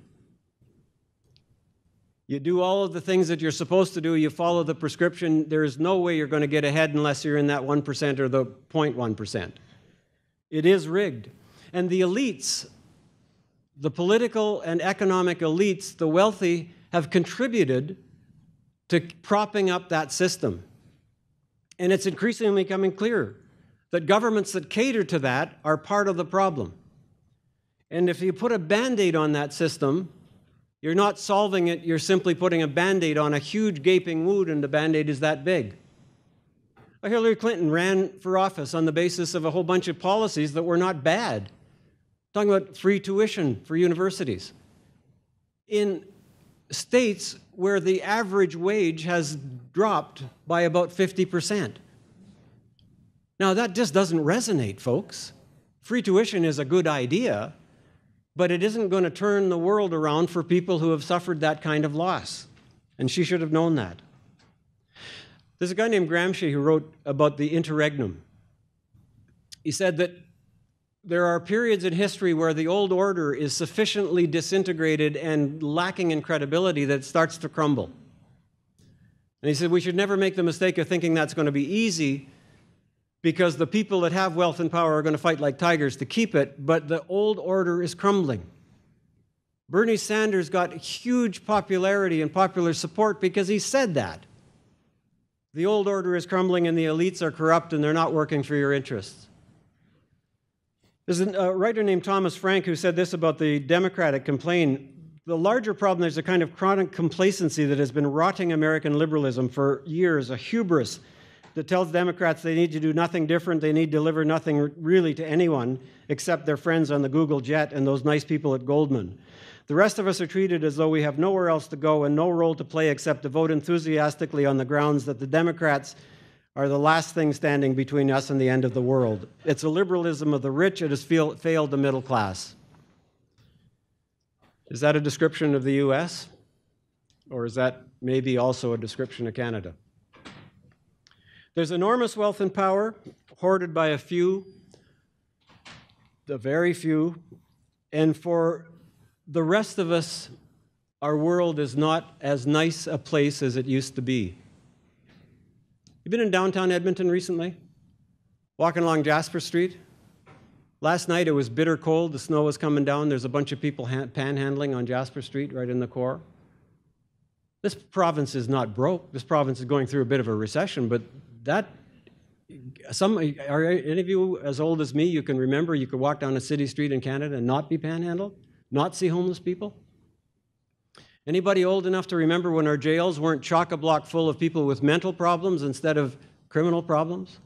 You do all of the things that you're supposed to do, you follow the prescription, there is no way you're going to get ahead unless you're in that 1% or the 0.1%. It is rigged. And the elites, the political and economic elites, the wealthy, have contributed to propping up that system. And it's increasingly becoming clear that governments that cater to that are part of the problem. And if you put a Band-Aid on that system, you're not solving it, you're simply putting a Band-Aid on a huge gaping wound, and the Band-Aid is that big. Hillary Clinton ran for office on the basis of a whole bunch of policies that were not bad. Talking about free tuition for universities. In states where the average wage has dropped by about 50%. Now, that just doesn't resonate, folks. Free tuition is a good idea, but it isn't going to turn the world around for people who have suffered that kind of loss. And she should have known that. There's a guy named Gramsci who wrote about the interregnum. He said that there are periods in history where the old order is sufficiently disintegrated and lacking in credibility that it starts to crumble. And he said we should never make the mistake of thinking that's going to be easy, because the people that have wealth and power are going to fight like tigers to keep it, but the old order is crumbling. Bernie Sanders got huge popularity and popular support because he said that. The old order is crumbling and the elites are corrupt and they're not working for your interests. There's a writer named Thomas Frank who said this about the Democratic complaint. The larger problem, there's a kind of chronic complacency that has been rotting American liberalism for years, a hubris that tells Democrats they need to do nothing different, they need to deliver nothing really to anyone except their friends on the Google jet and those nice people at Goldman. The rest of us are treated as though we have nowhere else to go and no role to play except to vote enthusiastically on the grounds that the Democrats are the last thing standing between us and the end of the world. It's a liberalism of the rich, it has failed the middle class. Is that a description of the US? Or is that maybe also a description of Canada? There's enormous wealth and power hoarded by a few, the very few, and for the rest of us, our world is not as nice a place as it used to be. You been in downtown Edmonton recently? Walking along Jasper Street? Last night it was bitter cold, the snow was coming down, there's a bunch of people panhandling on Jasper Street right in the core. This province is not broke, this province is going through a bit of a recession, but are any of you as old as me, you can remember you could walk down a city street in Canada and not be panhandled? Not see homeless people? Anybody old enough to remember when our jails weren't chock-a-block full of people with mental problems instead of criminal problems?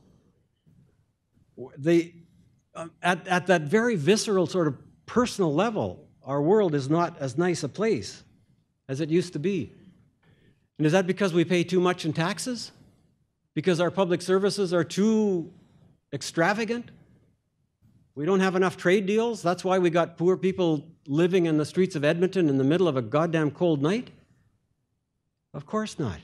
At that very visceral sort of personal level, our world is not as nice a place as it used to be. And is that because we pay too much in taxes? Because our public services are too extravagant? We don't have enough trade deals? That's why we got poor people living in the streets of Edmonton in the middle of a goddamn cold night? Of course not.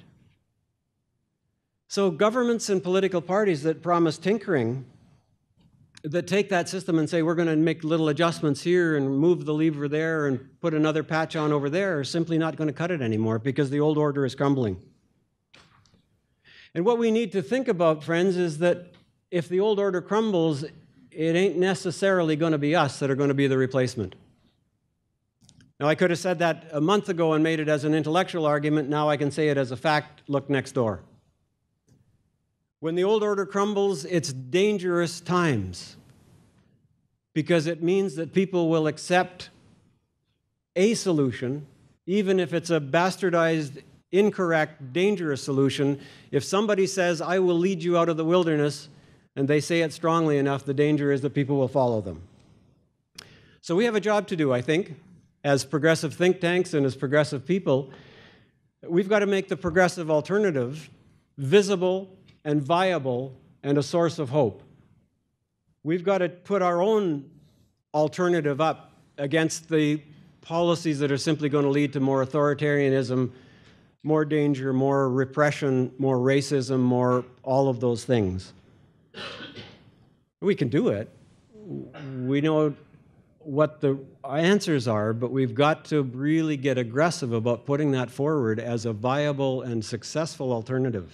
So governments and political parties that promise tinkering, that take that system and say we're going to make little adjustments here and move the lever there and put another patch on over there, are simply not going to cut it anymore because the old order is crumbling. And what we need to think about, friends, is that if the old order crumbles, it ain't necessarily going to be us that are going to be the replacement. Now, I could have said that a month ago and made it as an intellectual argument. Now I can say it as a fact. Look next door. When the old order crumbles, it's dangerous times because it means that people will accept a solution, even if it's a bastardized, incorrect, dangerous solution. If somebody says, I will lead you out of the wilderness, and they say it strongly enough, the danger is that people will follow them. So we have a job to do, I think, as progressive think tanks and as progressive people. We've got to make the progressive alternative visible and viable and a source of hope. We've got to put our own alternative up against the policies that are simply going to lead to more authoritarianism, more danger, more repression, more racism, more all of those things. We can do it. we know what the answers are, but we've got to really get aggressive about putting that forward as a viable and successful alternative.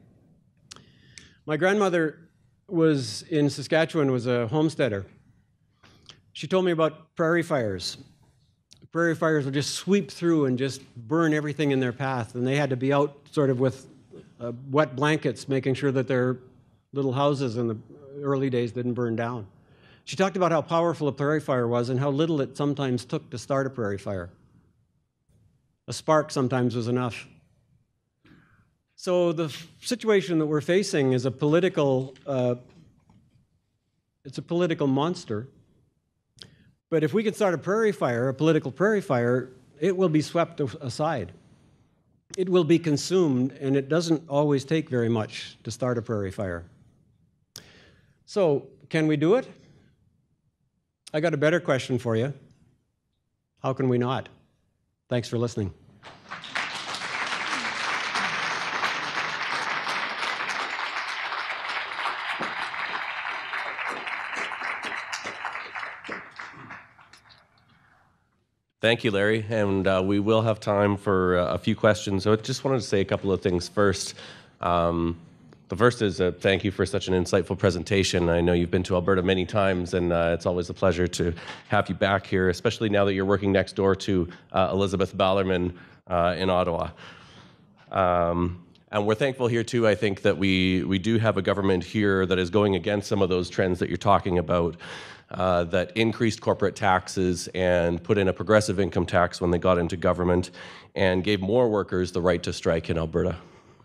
My grandmother was in Saskatchewan, was a homesteader. She told me about prairie fires. Prairie fires would just sweep through and just burn everything in their path, and they had to be out sort of with wet blankets, making sure that their little houses in the early days didn't burn down. She talked about how powerful a prairie fire was and how little it sometimes took to start a prairie fire. A spark sometimes was enough. So the situation that we're facing is a political, it's a political monster. But if we can start a prairie fire, a political prairie fire, it will be swept aside. It will be consumed, and it doesn't always take very much to start a prairie fire. So, can we do it? I got a better question for you. How can we not? Thanks for listening. Thank you, Larry, and we will have time for a few questions. So I just wanted to say a couple of things first. The first is thank you for such an insightful presentation. I know you've been to Alberta many times, and it's always a pleasure to have you back here, especially now that you're working next door to Elizabeth Ballerman in Ottawa. And we're thankful here, too, I think, that we do have a government here that is going against some of those trends that you're talking about, that increased corporate taxes and put in a progressive income tax when they got into government and gave more workers the right to strike in Alberta.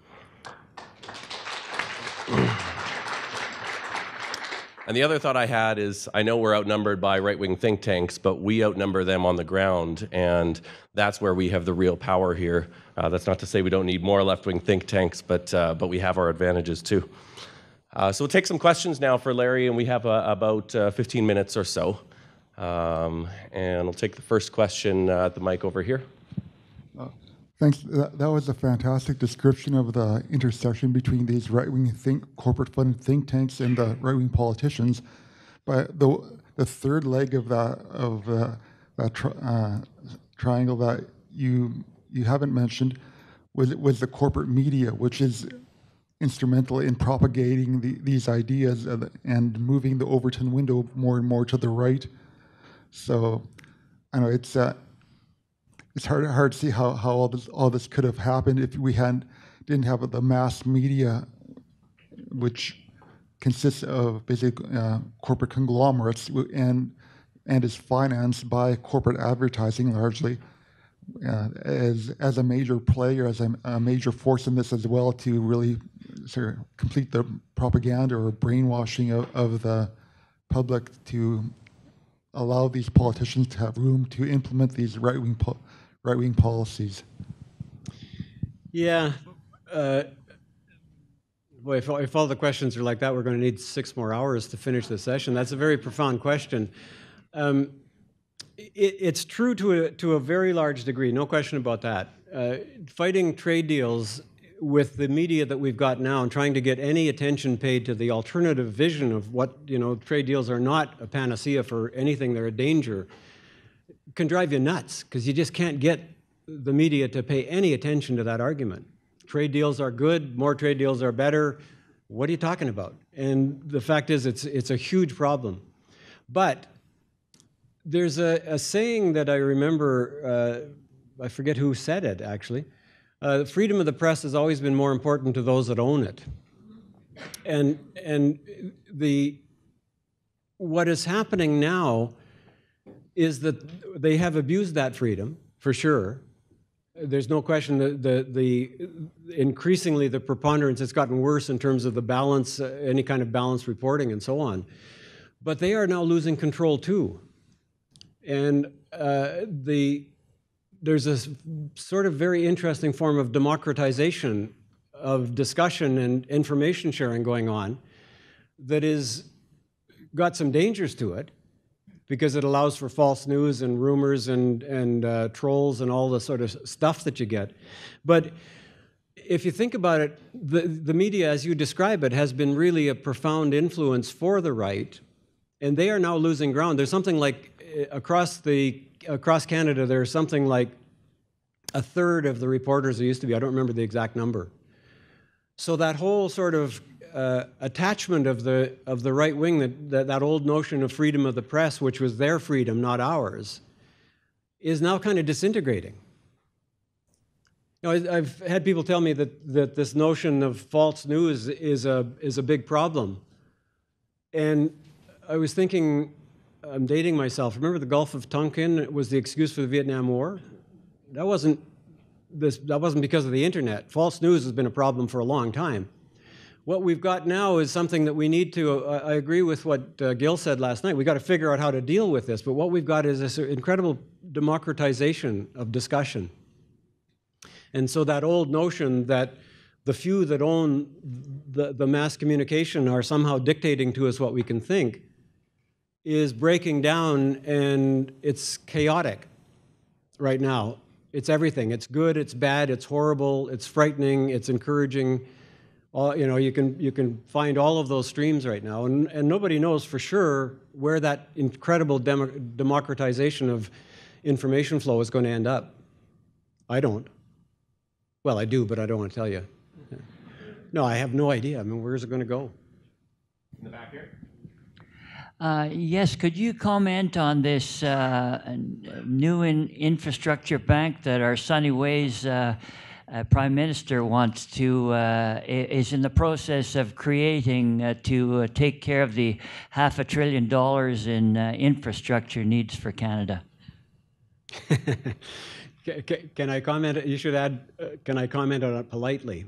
And the other thought I had is, I know we're outnumbered by right-wing think tanks, but we outnumber them on the ground, and that's where we have the real power here. That's not to say we don't need more left-wing think tanks, but we have our advantages too. So we'll take some questions now for Larry, and we have about 15 minutes or so. And I'll take the first question at the mic over here. Thanks. That was a fantastic description of the intersection between these right-wing corporate-funded think tanks and the right-wing politicians. But the third leg of that triangle that you haven't mentioned was the corporate media, which is instrumental in propagating these ideas and moving the Overton window more and more to the right. So I know it's hard to see how all this could have happened if we didn't have the mass media, which consists of basically corporate conglomerates and is financed by corporate advertising largely, as a major player, as a major force in this as well, to really sort of complete the propaganda or brainwashing of the public to allow these politicians to have room to implement these right-wing policies. Yeah. Boy, if all the questions are like that, we're going to need 6 more hours to finish the session. That's a very profound question. It's true to a very large degree, no question about that. Fighting trade deals with the media that we've got now and trying to get any attention paid to the alternative vision of what, trade deals are not a panacea for anything, they're a danger, can drive you nuts, because you just can't get the media to pay any attention to that argument. Trade deals are good, more trade deals are better. What are you talking about? And the fact is, it's a huge problem. But there's a saying that I remember, I forget who said it actually, freedom of the press has always been more important to those that own it. And what is happening now is that they have abused that freedom, for sure. There's no question that increasingly the preponderance has gotten worse in terms of the balance, any kind of balanced reporting and so on. But they are now losing control too. And there's a sort of very interesting form of democratization of discussion and information sharing going on that is got some dangers to it, because it allows for false news and rumors and trolls and all the sort of stuff that you get. But if you think about it, the media, as you describe it, has been really a profound influence for the right, And they are now losing ground. There's something like, across Canada, there's something like a third of the reporters there used to be. I don't remember the exact number. So that whole sort of attachment of the right wing, that old notion of freedom of the press, which was their freedom, not ours, is now kind of disintegrating. You know, I've had people tell me that this notion of false news is a big problem. And I was thinking, I'm dating myself. Remember the Gulf of Tonkin was the excuse for the Vietnam War? That wasn't because of the internet. False news has been a problem for a long time. What we've got now is something that we need to, I agree with what Gil said last night, we've got to figure out how to deal with this, but what we've got is this incredible democratization of discussion. And so that old notion that the few that own the mass communication are somehow dictating to us what we can think is breaking down, and it's chaotic right now. It's everything. It's good, it's bad, it's horrible, it's frightening, it's encouraging. You know, you can find all of those streams right now, and nobody knows for sure where that incredible democratization of information flow is going to end up. I don't. Well, I do, but I don't want to tell you. No, I have no idea. I mean, where's it going to go? In the back here. Yes, could you comment on this new infrastructure bank that our Sunny Ways Prime Minister wants to, is in the process of creating to take care of the $500 billion in infrastructure needs for Canada? Can I comment? You should add, can I comment on it politely?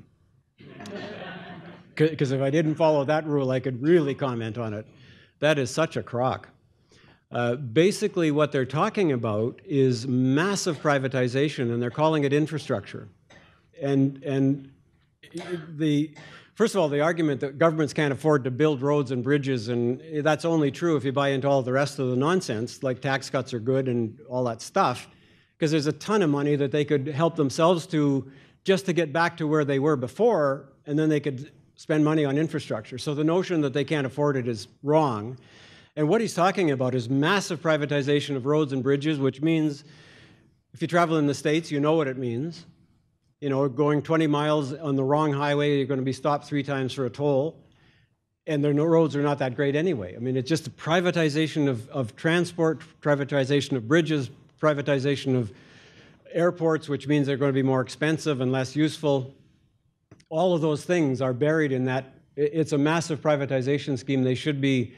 Because if I didn't follow that rule, I could really comment on it. That is such a crock. Basically, what they're talking about is massive privatization, and they're calling it infrastructure. And first of all, the argument that governments can't afford to build roads and bridges, and that's only true if you buy into all the rest of the nonsense, like tax cuts are good and all that stuff, because there's a ton of money that they could help themselves to just to get back to where they were before, and then they could spend money on infrastructure. So the notion that they can't afford it is wrong. And what he's talking about is massive privatization of roads and bridges, which means, if you travel in the States, you know what it means. You know, going 20 miles on the wrong highway, you're going to be stopped 3 times for a toll, and their roads are not that great anyway. I mean, it's just a privatization of transport, privatization of bridges, privatization of airports, which means they're going to be more expensive and less useful. All of those things are buried in that. It's a massive privatization scheme. They should be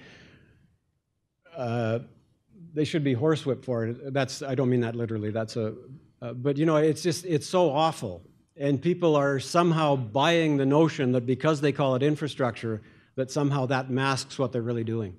horsewhipped for it. I don't mean that literally. But you know, it's so awful. And people are somehow buying the notion that because they call it infrastructure, that somehow that masks what they're really doing.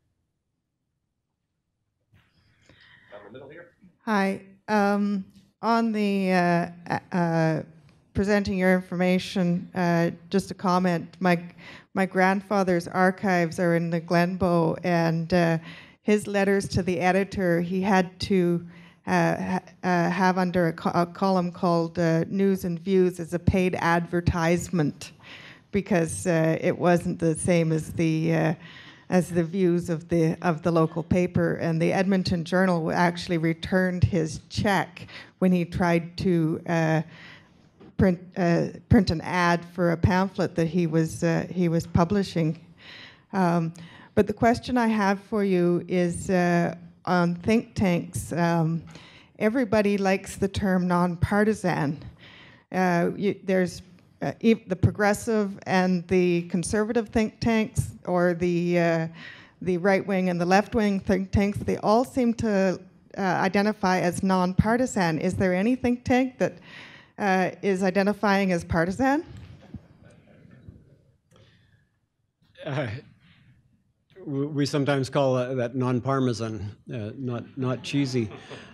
Down the middle here. Hi. On the presenting your information, just a comment. My grandfather's archives are in the Glenbow, and his letters to the editor, he had to have under a column called News and Views as a paid advertisement, because it wasn't the same as the views of the local paper. And the Edmonton Journal actually returned his check when he tried to print an ad for a pamphlet that he was publishing. But the question I have for you is on think tanks. Everybody likes the term nonpartisan. There's the progressive and the conservative think tanks, or the right wing and the left wing think tanks. They all seem to identify as nonpartisan. Is there any think tank that is identifying as partisan? We sometimes call that non-parmesan, not cheesy.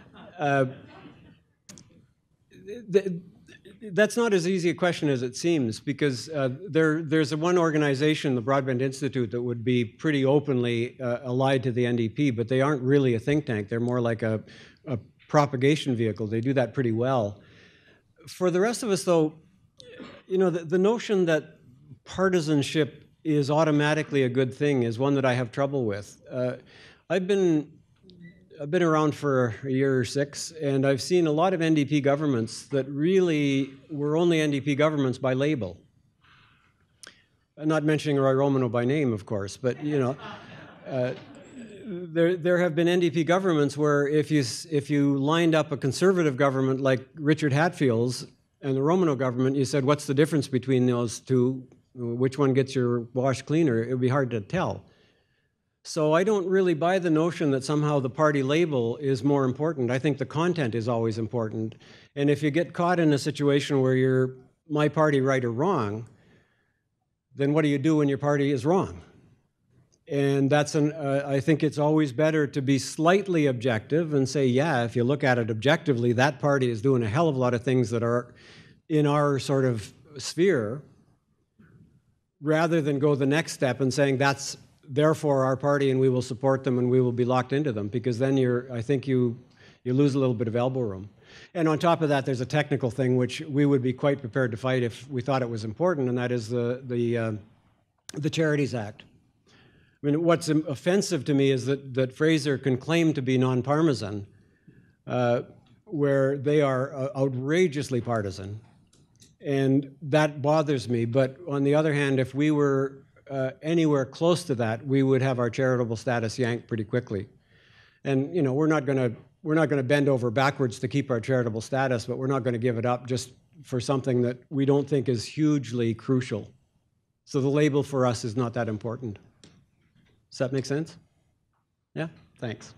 That's not as easy a question as it seems, because there's one organization, the Broadband Institute, that would be pretty openly allied to the NDP, but they aren't really a think tank. They're more like a propagation vehicle. They do that pretty well. For the rest of us, though, you know, the notion that partisanship is automatically a good thing is one that I have trouble with. I've been around for a year or six, and I've seen a lot of NDP governments that really were only NDP governments by label. I'm not mentioning Roy Romano by name, of course, but you know, there have been NDP governments where if you lined up a conservative government like Richard Hatfield's and the Romano government, you said, what's the difference between those two? Which one gets your wash cleaner? It would be hard to tell. So I don't really buy the notion that somehow the party label is more important. I think the content is always important. And if you get caught in a situation where you're my party right or wrong, then what do you do when your party is wrong? And that's I think it's always better to be slightly objective and say, yeah, if you look at it objectively, that party is doing a hell of a lot of things that are in our sort of sphere, rather than go the next step and saying that's therefore our party and we will support them and we will be locked into them, because then I think you lose a little bit of elbow room. And on top of that, there's a technical thing which we would be quite prepared to fight if we thought it was important, and that is the Charities Act. I mean, what's offensive to me is that Fraser can claim to be non-partisan, where they are outrageously partisan, and that bothers me. But on the other hand, if we were anywhere close to that, we would have our charitable status yanked pretty quickly. And you know, we're not going to bend over backwards to keep our charitable status, but we're not going to give it up just for something that we don't think is hugely crucial. So the label for us is not that important. Does that make sense? Yeah? Thanks.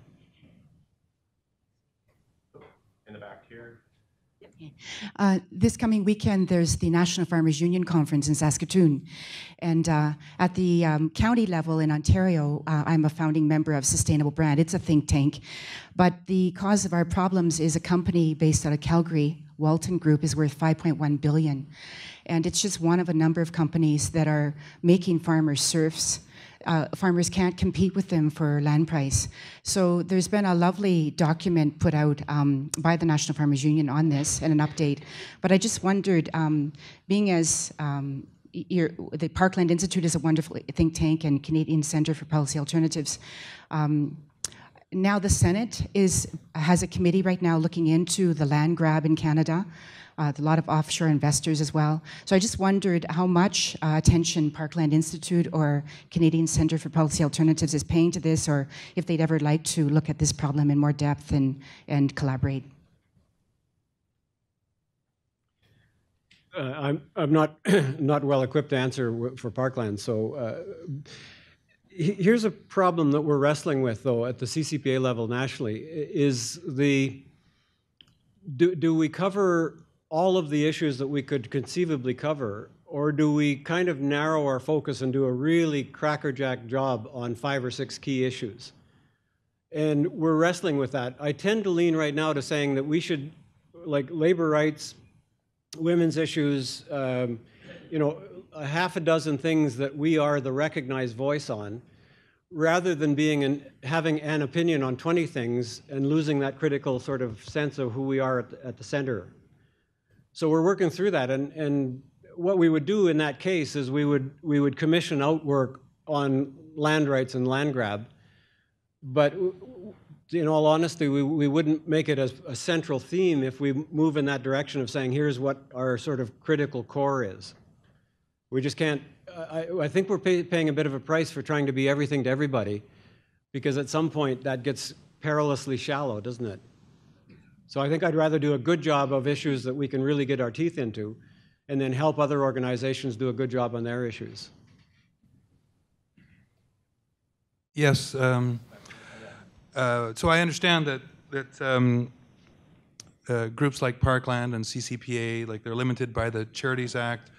In the back here. This coming weekend, there's the National Farmers Union Conference in Saskatoon. And at the county level in Ontario, I'm a founding member of Sustainable Brand. It's a think tank. But the cause of our problems is a company based out of Calgary. Walton Group is worth $5.1 billion. And it's just one of a number of companies that are making farmers serfs. Farmers can't compete with them for land price. So there's been a lovely document put out by the National Farmers Union on this and an update. But I just wondered, being as the Parkland Institute is a wonderful think tank and Canadian Centre for Policy Alternatives, now the Senate has a committee right now looking into the land grab in Canada. A lot of offshore investors as well. So I just wondered how much attention Parkland Institute or Canadian Centre for Policy Alternatives is paying to this, or if they'd ever like to look at this problem in more depth and collaborate. I'm not not well equipped to answer for Parkland. So here's a problem that we're wrestling with, though, at the CCPA level nationally, is do we cover all of the issues that we could conceivably cover, or do we kind of narrow our focus and do a really crackerjack job on 5 or 6 key issues? And we're wrestling with that. I tend to lean right now to saying that we should, like labor rights, women's issues, you know, a half a dozen things that we are the recognized voice on, rather than having an opinion on 20 things and losing that critical sort of sense of who we are at the center. So we're working through that, and what we would do in that case is we would commission out work on land rights and land grab, but in all honesty, we wouldn't make it a central theme if we move in that direction of saying, here's what our sort of critical core is. We just can't, I think we're paying a bit of a price for trying to be everything to everybody, because at some point that gets perilously shallow, doesn't it? So I think I'd rather do a good job of issues that we can really get our teeth into, and then help other organizations do a good job on their issues. Yes. So I understand that groups like Parkland and CCPA, like they're limited by the Charities Act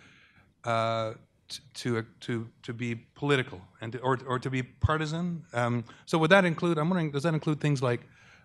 to be political and or to be partisan. So would that include? I'm wondering, does that include things like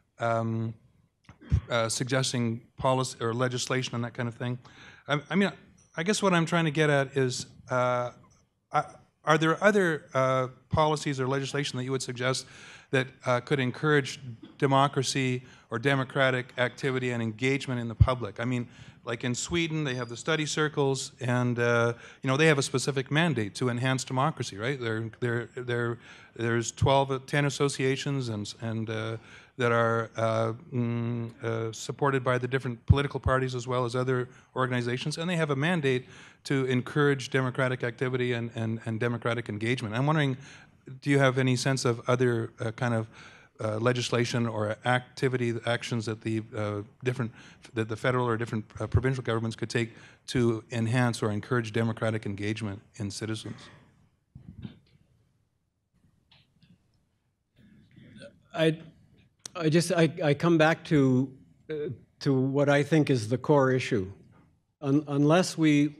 suggesting policy or legislation and that kind of thing? I mean, I guess what I'm trying to get at is, are there other policies or legislation that you would suggest that could encourage democracy or democratic activity and engagement in the public? I mean, Like in Sweden, they have the study circles, and you know, they have a specific mandate to enhance democracy, right? There's 10 associations and that are supported by the different political parties as well as other organizations, and they have a mandate to encourage democratic activity and democratic engagement. I'm wondering, do you have any sense of other kind of legislation or actions that the federal or different provincial governments could take to enhance or encourage democratic engagement in citizens? I come back to what I think is the core issue. Unless we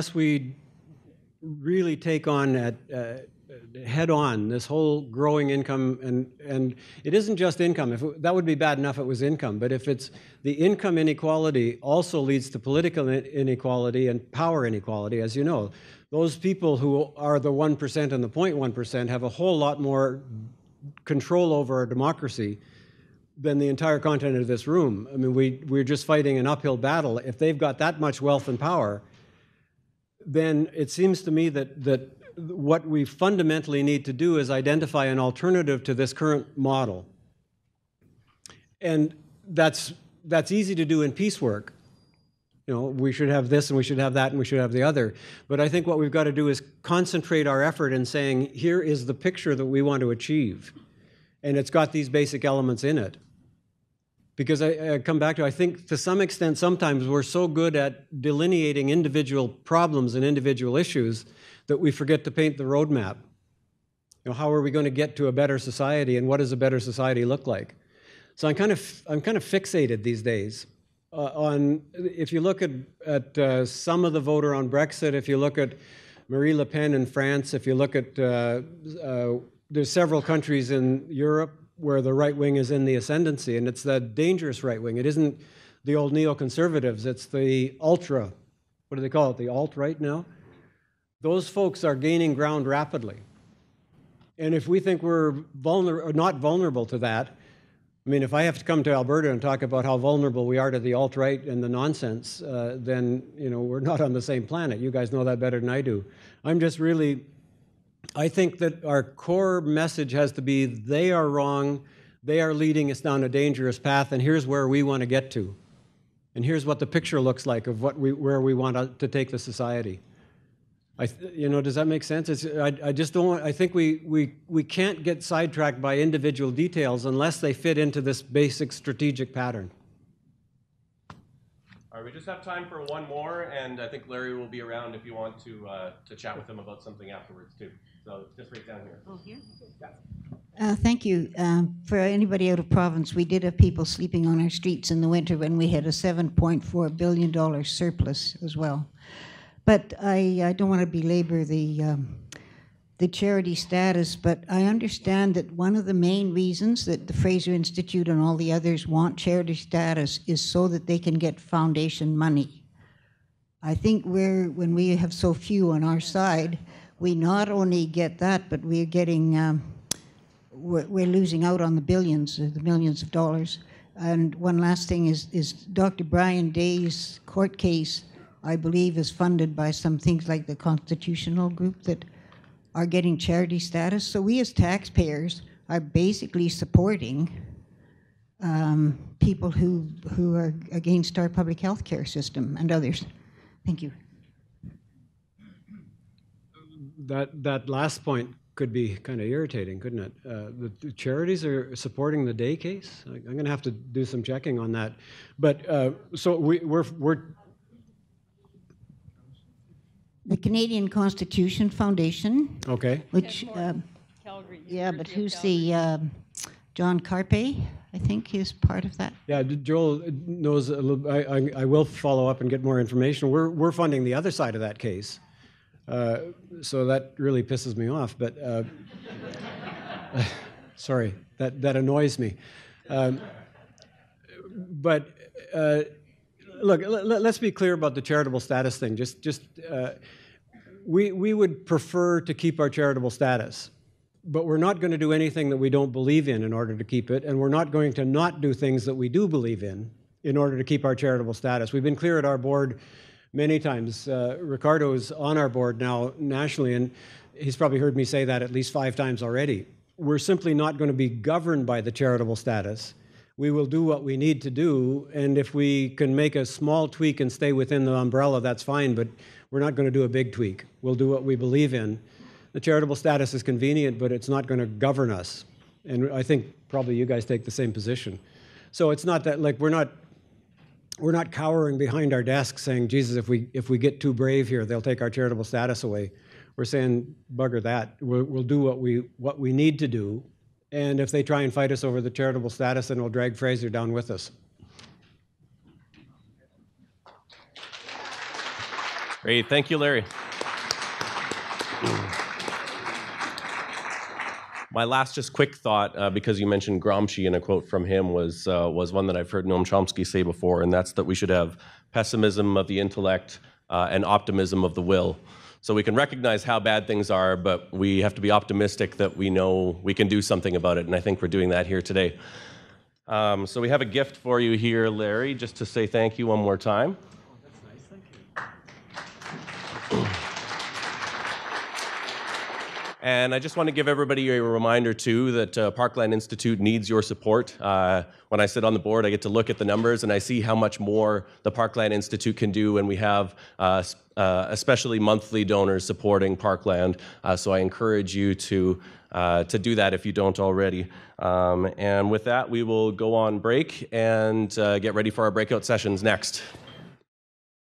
really take on head on this whole growing income, and it isn't just income. That would be bad enough if it was income, but if it's the income inequality also leads to political inequality and power inequality, as you know. Those people who are the 1% and the 0.1% have a whole lot more control over our democracy than the entire content of this room. I mean, we're just fighting an uphill battle. If they've got that much wealth and power, then it seems to me that what we fundamentally need to do is identify an alternative to this current model. And that's easy to do in piecework. You know, we should have this and we should have that and we should have the other. But I think what we've got to do is concentrate our effort in saying, here is the picture that we want to achieve. And it's got these basic elements in it. Because I come back to, I think to some extent, sometimes we're so good at delineating individual problems and individual issues that we forget to paint the roadmap. You know, how are we going to get to a better society, and what does a better society look like? So I'm kind of fixated these days on, if you look at some of the vote around Brexit, if you look at Marine Le Pen in France, if you look at, there's several countries in Europe where the right wing is in the ascendancy, and it's the dangerous right wing. It isn't the old neoconservatives, it's the ultra, what do they call it, the alt-right now? Those folks are gaining ground rapidly. And if we think we're not vulnerable to that, I mean, if I have to come to Alberta and talk about how vulnerable we are to the alt-right and the nonsense, then, you know, we're not on the same planet. You guys know that better than I do. I'm just really, I think that our core message has to be, they are wrong, they are leading us down a dangerous path, and here's where we want to get to. And here's what the picture looks like of where we want to take the society. You know, does that make sense? I just don't want, I think we can't get sidetracked by individual details unless they fit into this basic strategic pattern. All right, we just have time for one more, and I think Larry will be around if you want to chat with him about something afterwards too. So just right down here. Oh, here? Thank you. For anybody out of province, we did have people sleeping on our streets in the winter when we had a $7.4 billion surplus as well. But I don't want to belabor the charity status, but I understand that one of the main reasons that the Fraser Institute and all the others want charity status is so that they can get foundation money. I think when we have so few on our side, we not only get that, but we're getting, we're losing out on the billions, the millions of dollars. And one last thing is Dr. Brian Day's court case, I believe, is funded by some things like the Constitutional Group that are getting charity status. So we as taxpayers are basically supporting people who are against our public health care system and others. Thank you. That last point could be kind of irritating, couldn't it? The charities are supporting the Day case. I'm going to have to do some checking on that. But so we're the Canadian Constitution Foundation. Okay. Which, Calgary. yeah, but who's the John Carpe? I think is part of that. Yeah, Joel knows a little. I will follow up and get more information. We're funding the other side of that case, so that really pisses me off. But sorry, that annoys me. But look, let's be clear about the charitable status thing. We would prefer to keep our charitable status, but we're not going to do anything that we don't believe in order to keep it, and we're not going to not do things that we do believe in in order to keep our charitable status. We've been clear at our board many times. Ricardo's on our board now nationally, and he's probably heard me say that at least 5 times already. We're simply not going to be governed by the charitable status. We will do what we need to do, and if we can make a small tweak and stay within the umbrella, that's fine, but we're not going to do a big tweak. We'll do what we believe in. The charitable status is convenient, but it's not going to govern us. And I think probably you guys take the same position. So it's not that, like, we're not cowering behind our desks saying, Jesus, if we get too brave here, they'll take our charitable status away. We're saying, bugger that. We'll do what we need to do. And if they try and fight us over the charitable status, then we'll drag Fraser down with us. Great. Thank you, Larry. My last just quick thought, because you mentioned Gramsci and a quote from him, was one that I've heard Noam Chomsky say before, and that's that we should have pessimism of the intellect and optimism of the will. So we can recognize how bad things are, but we have to be optimistic that we know we can do something about it, and I think we're doing that here today. So we have a gift for you here, Larry, just to say thank you one more time. Oh, that's nice. Thank you. And I just want to give everybody a reminder, too, that Parkland Institute needs your support. When I sit on the board, I get to look at the numbers, and I see how much more the Parkland Institute can do, and we have especially monthly donors supporting Parkland. So I encourage you to do that if you don't already. And with that, we will go on break and get ready for our breakout sessions next.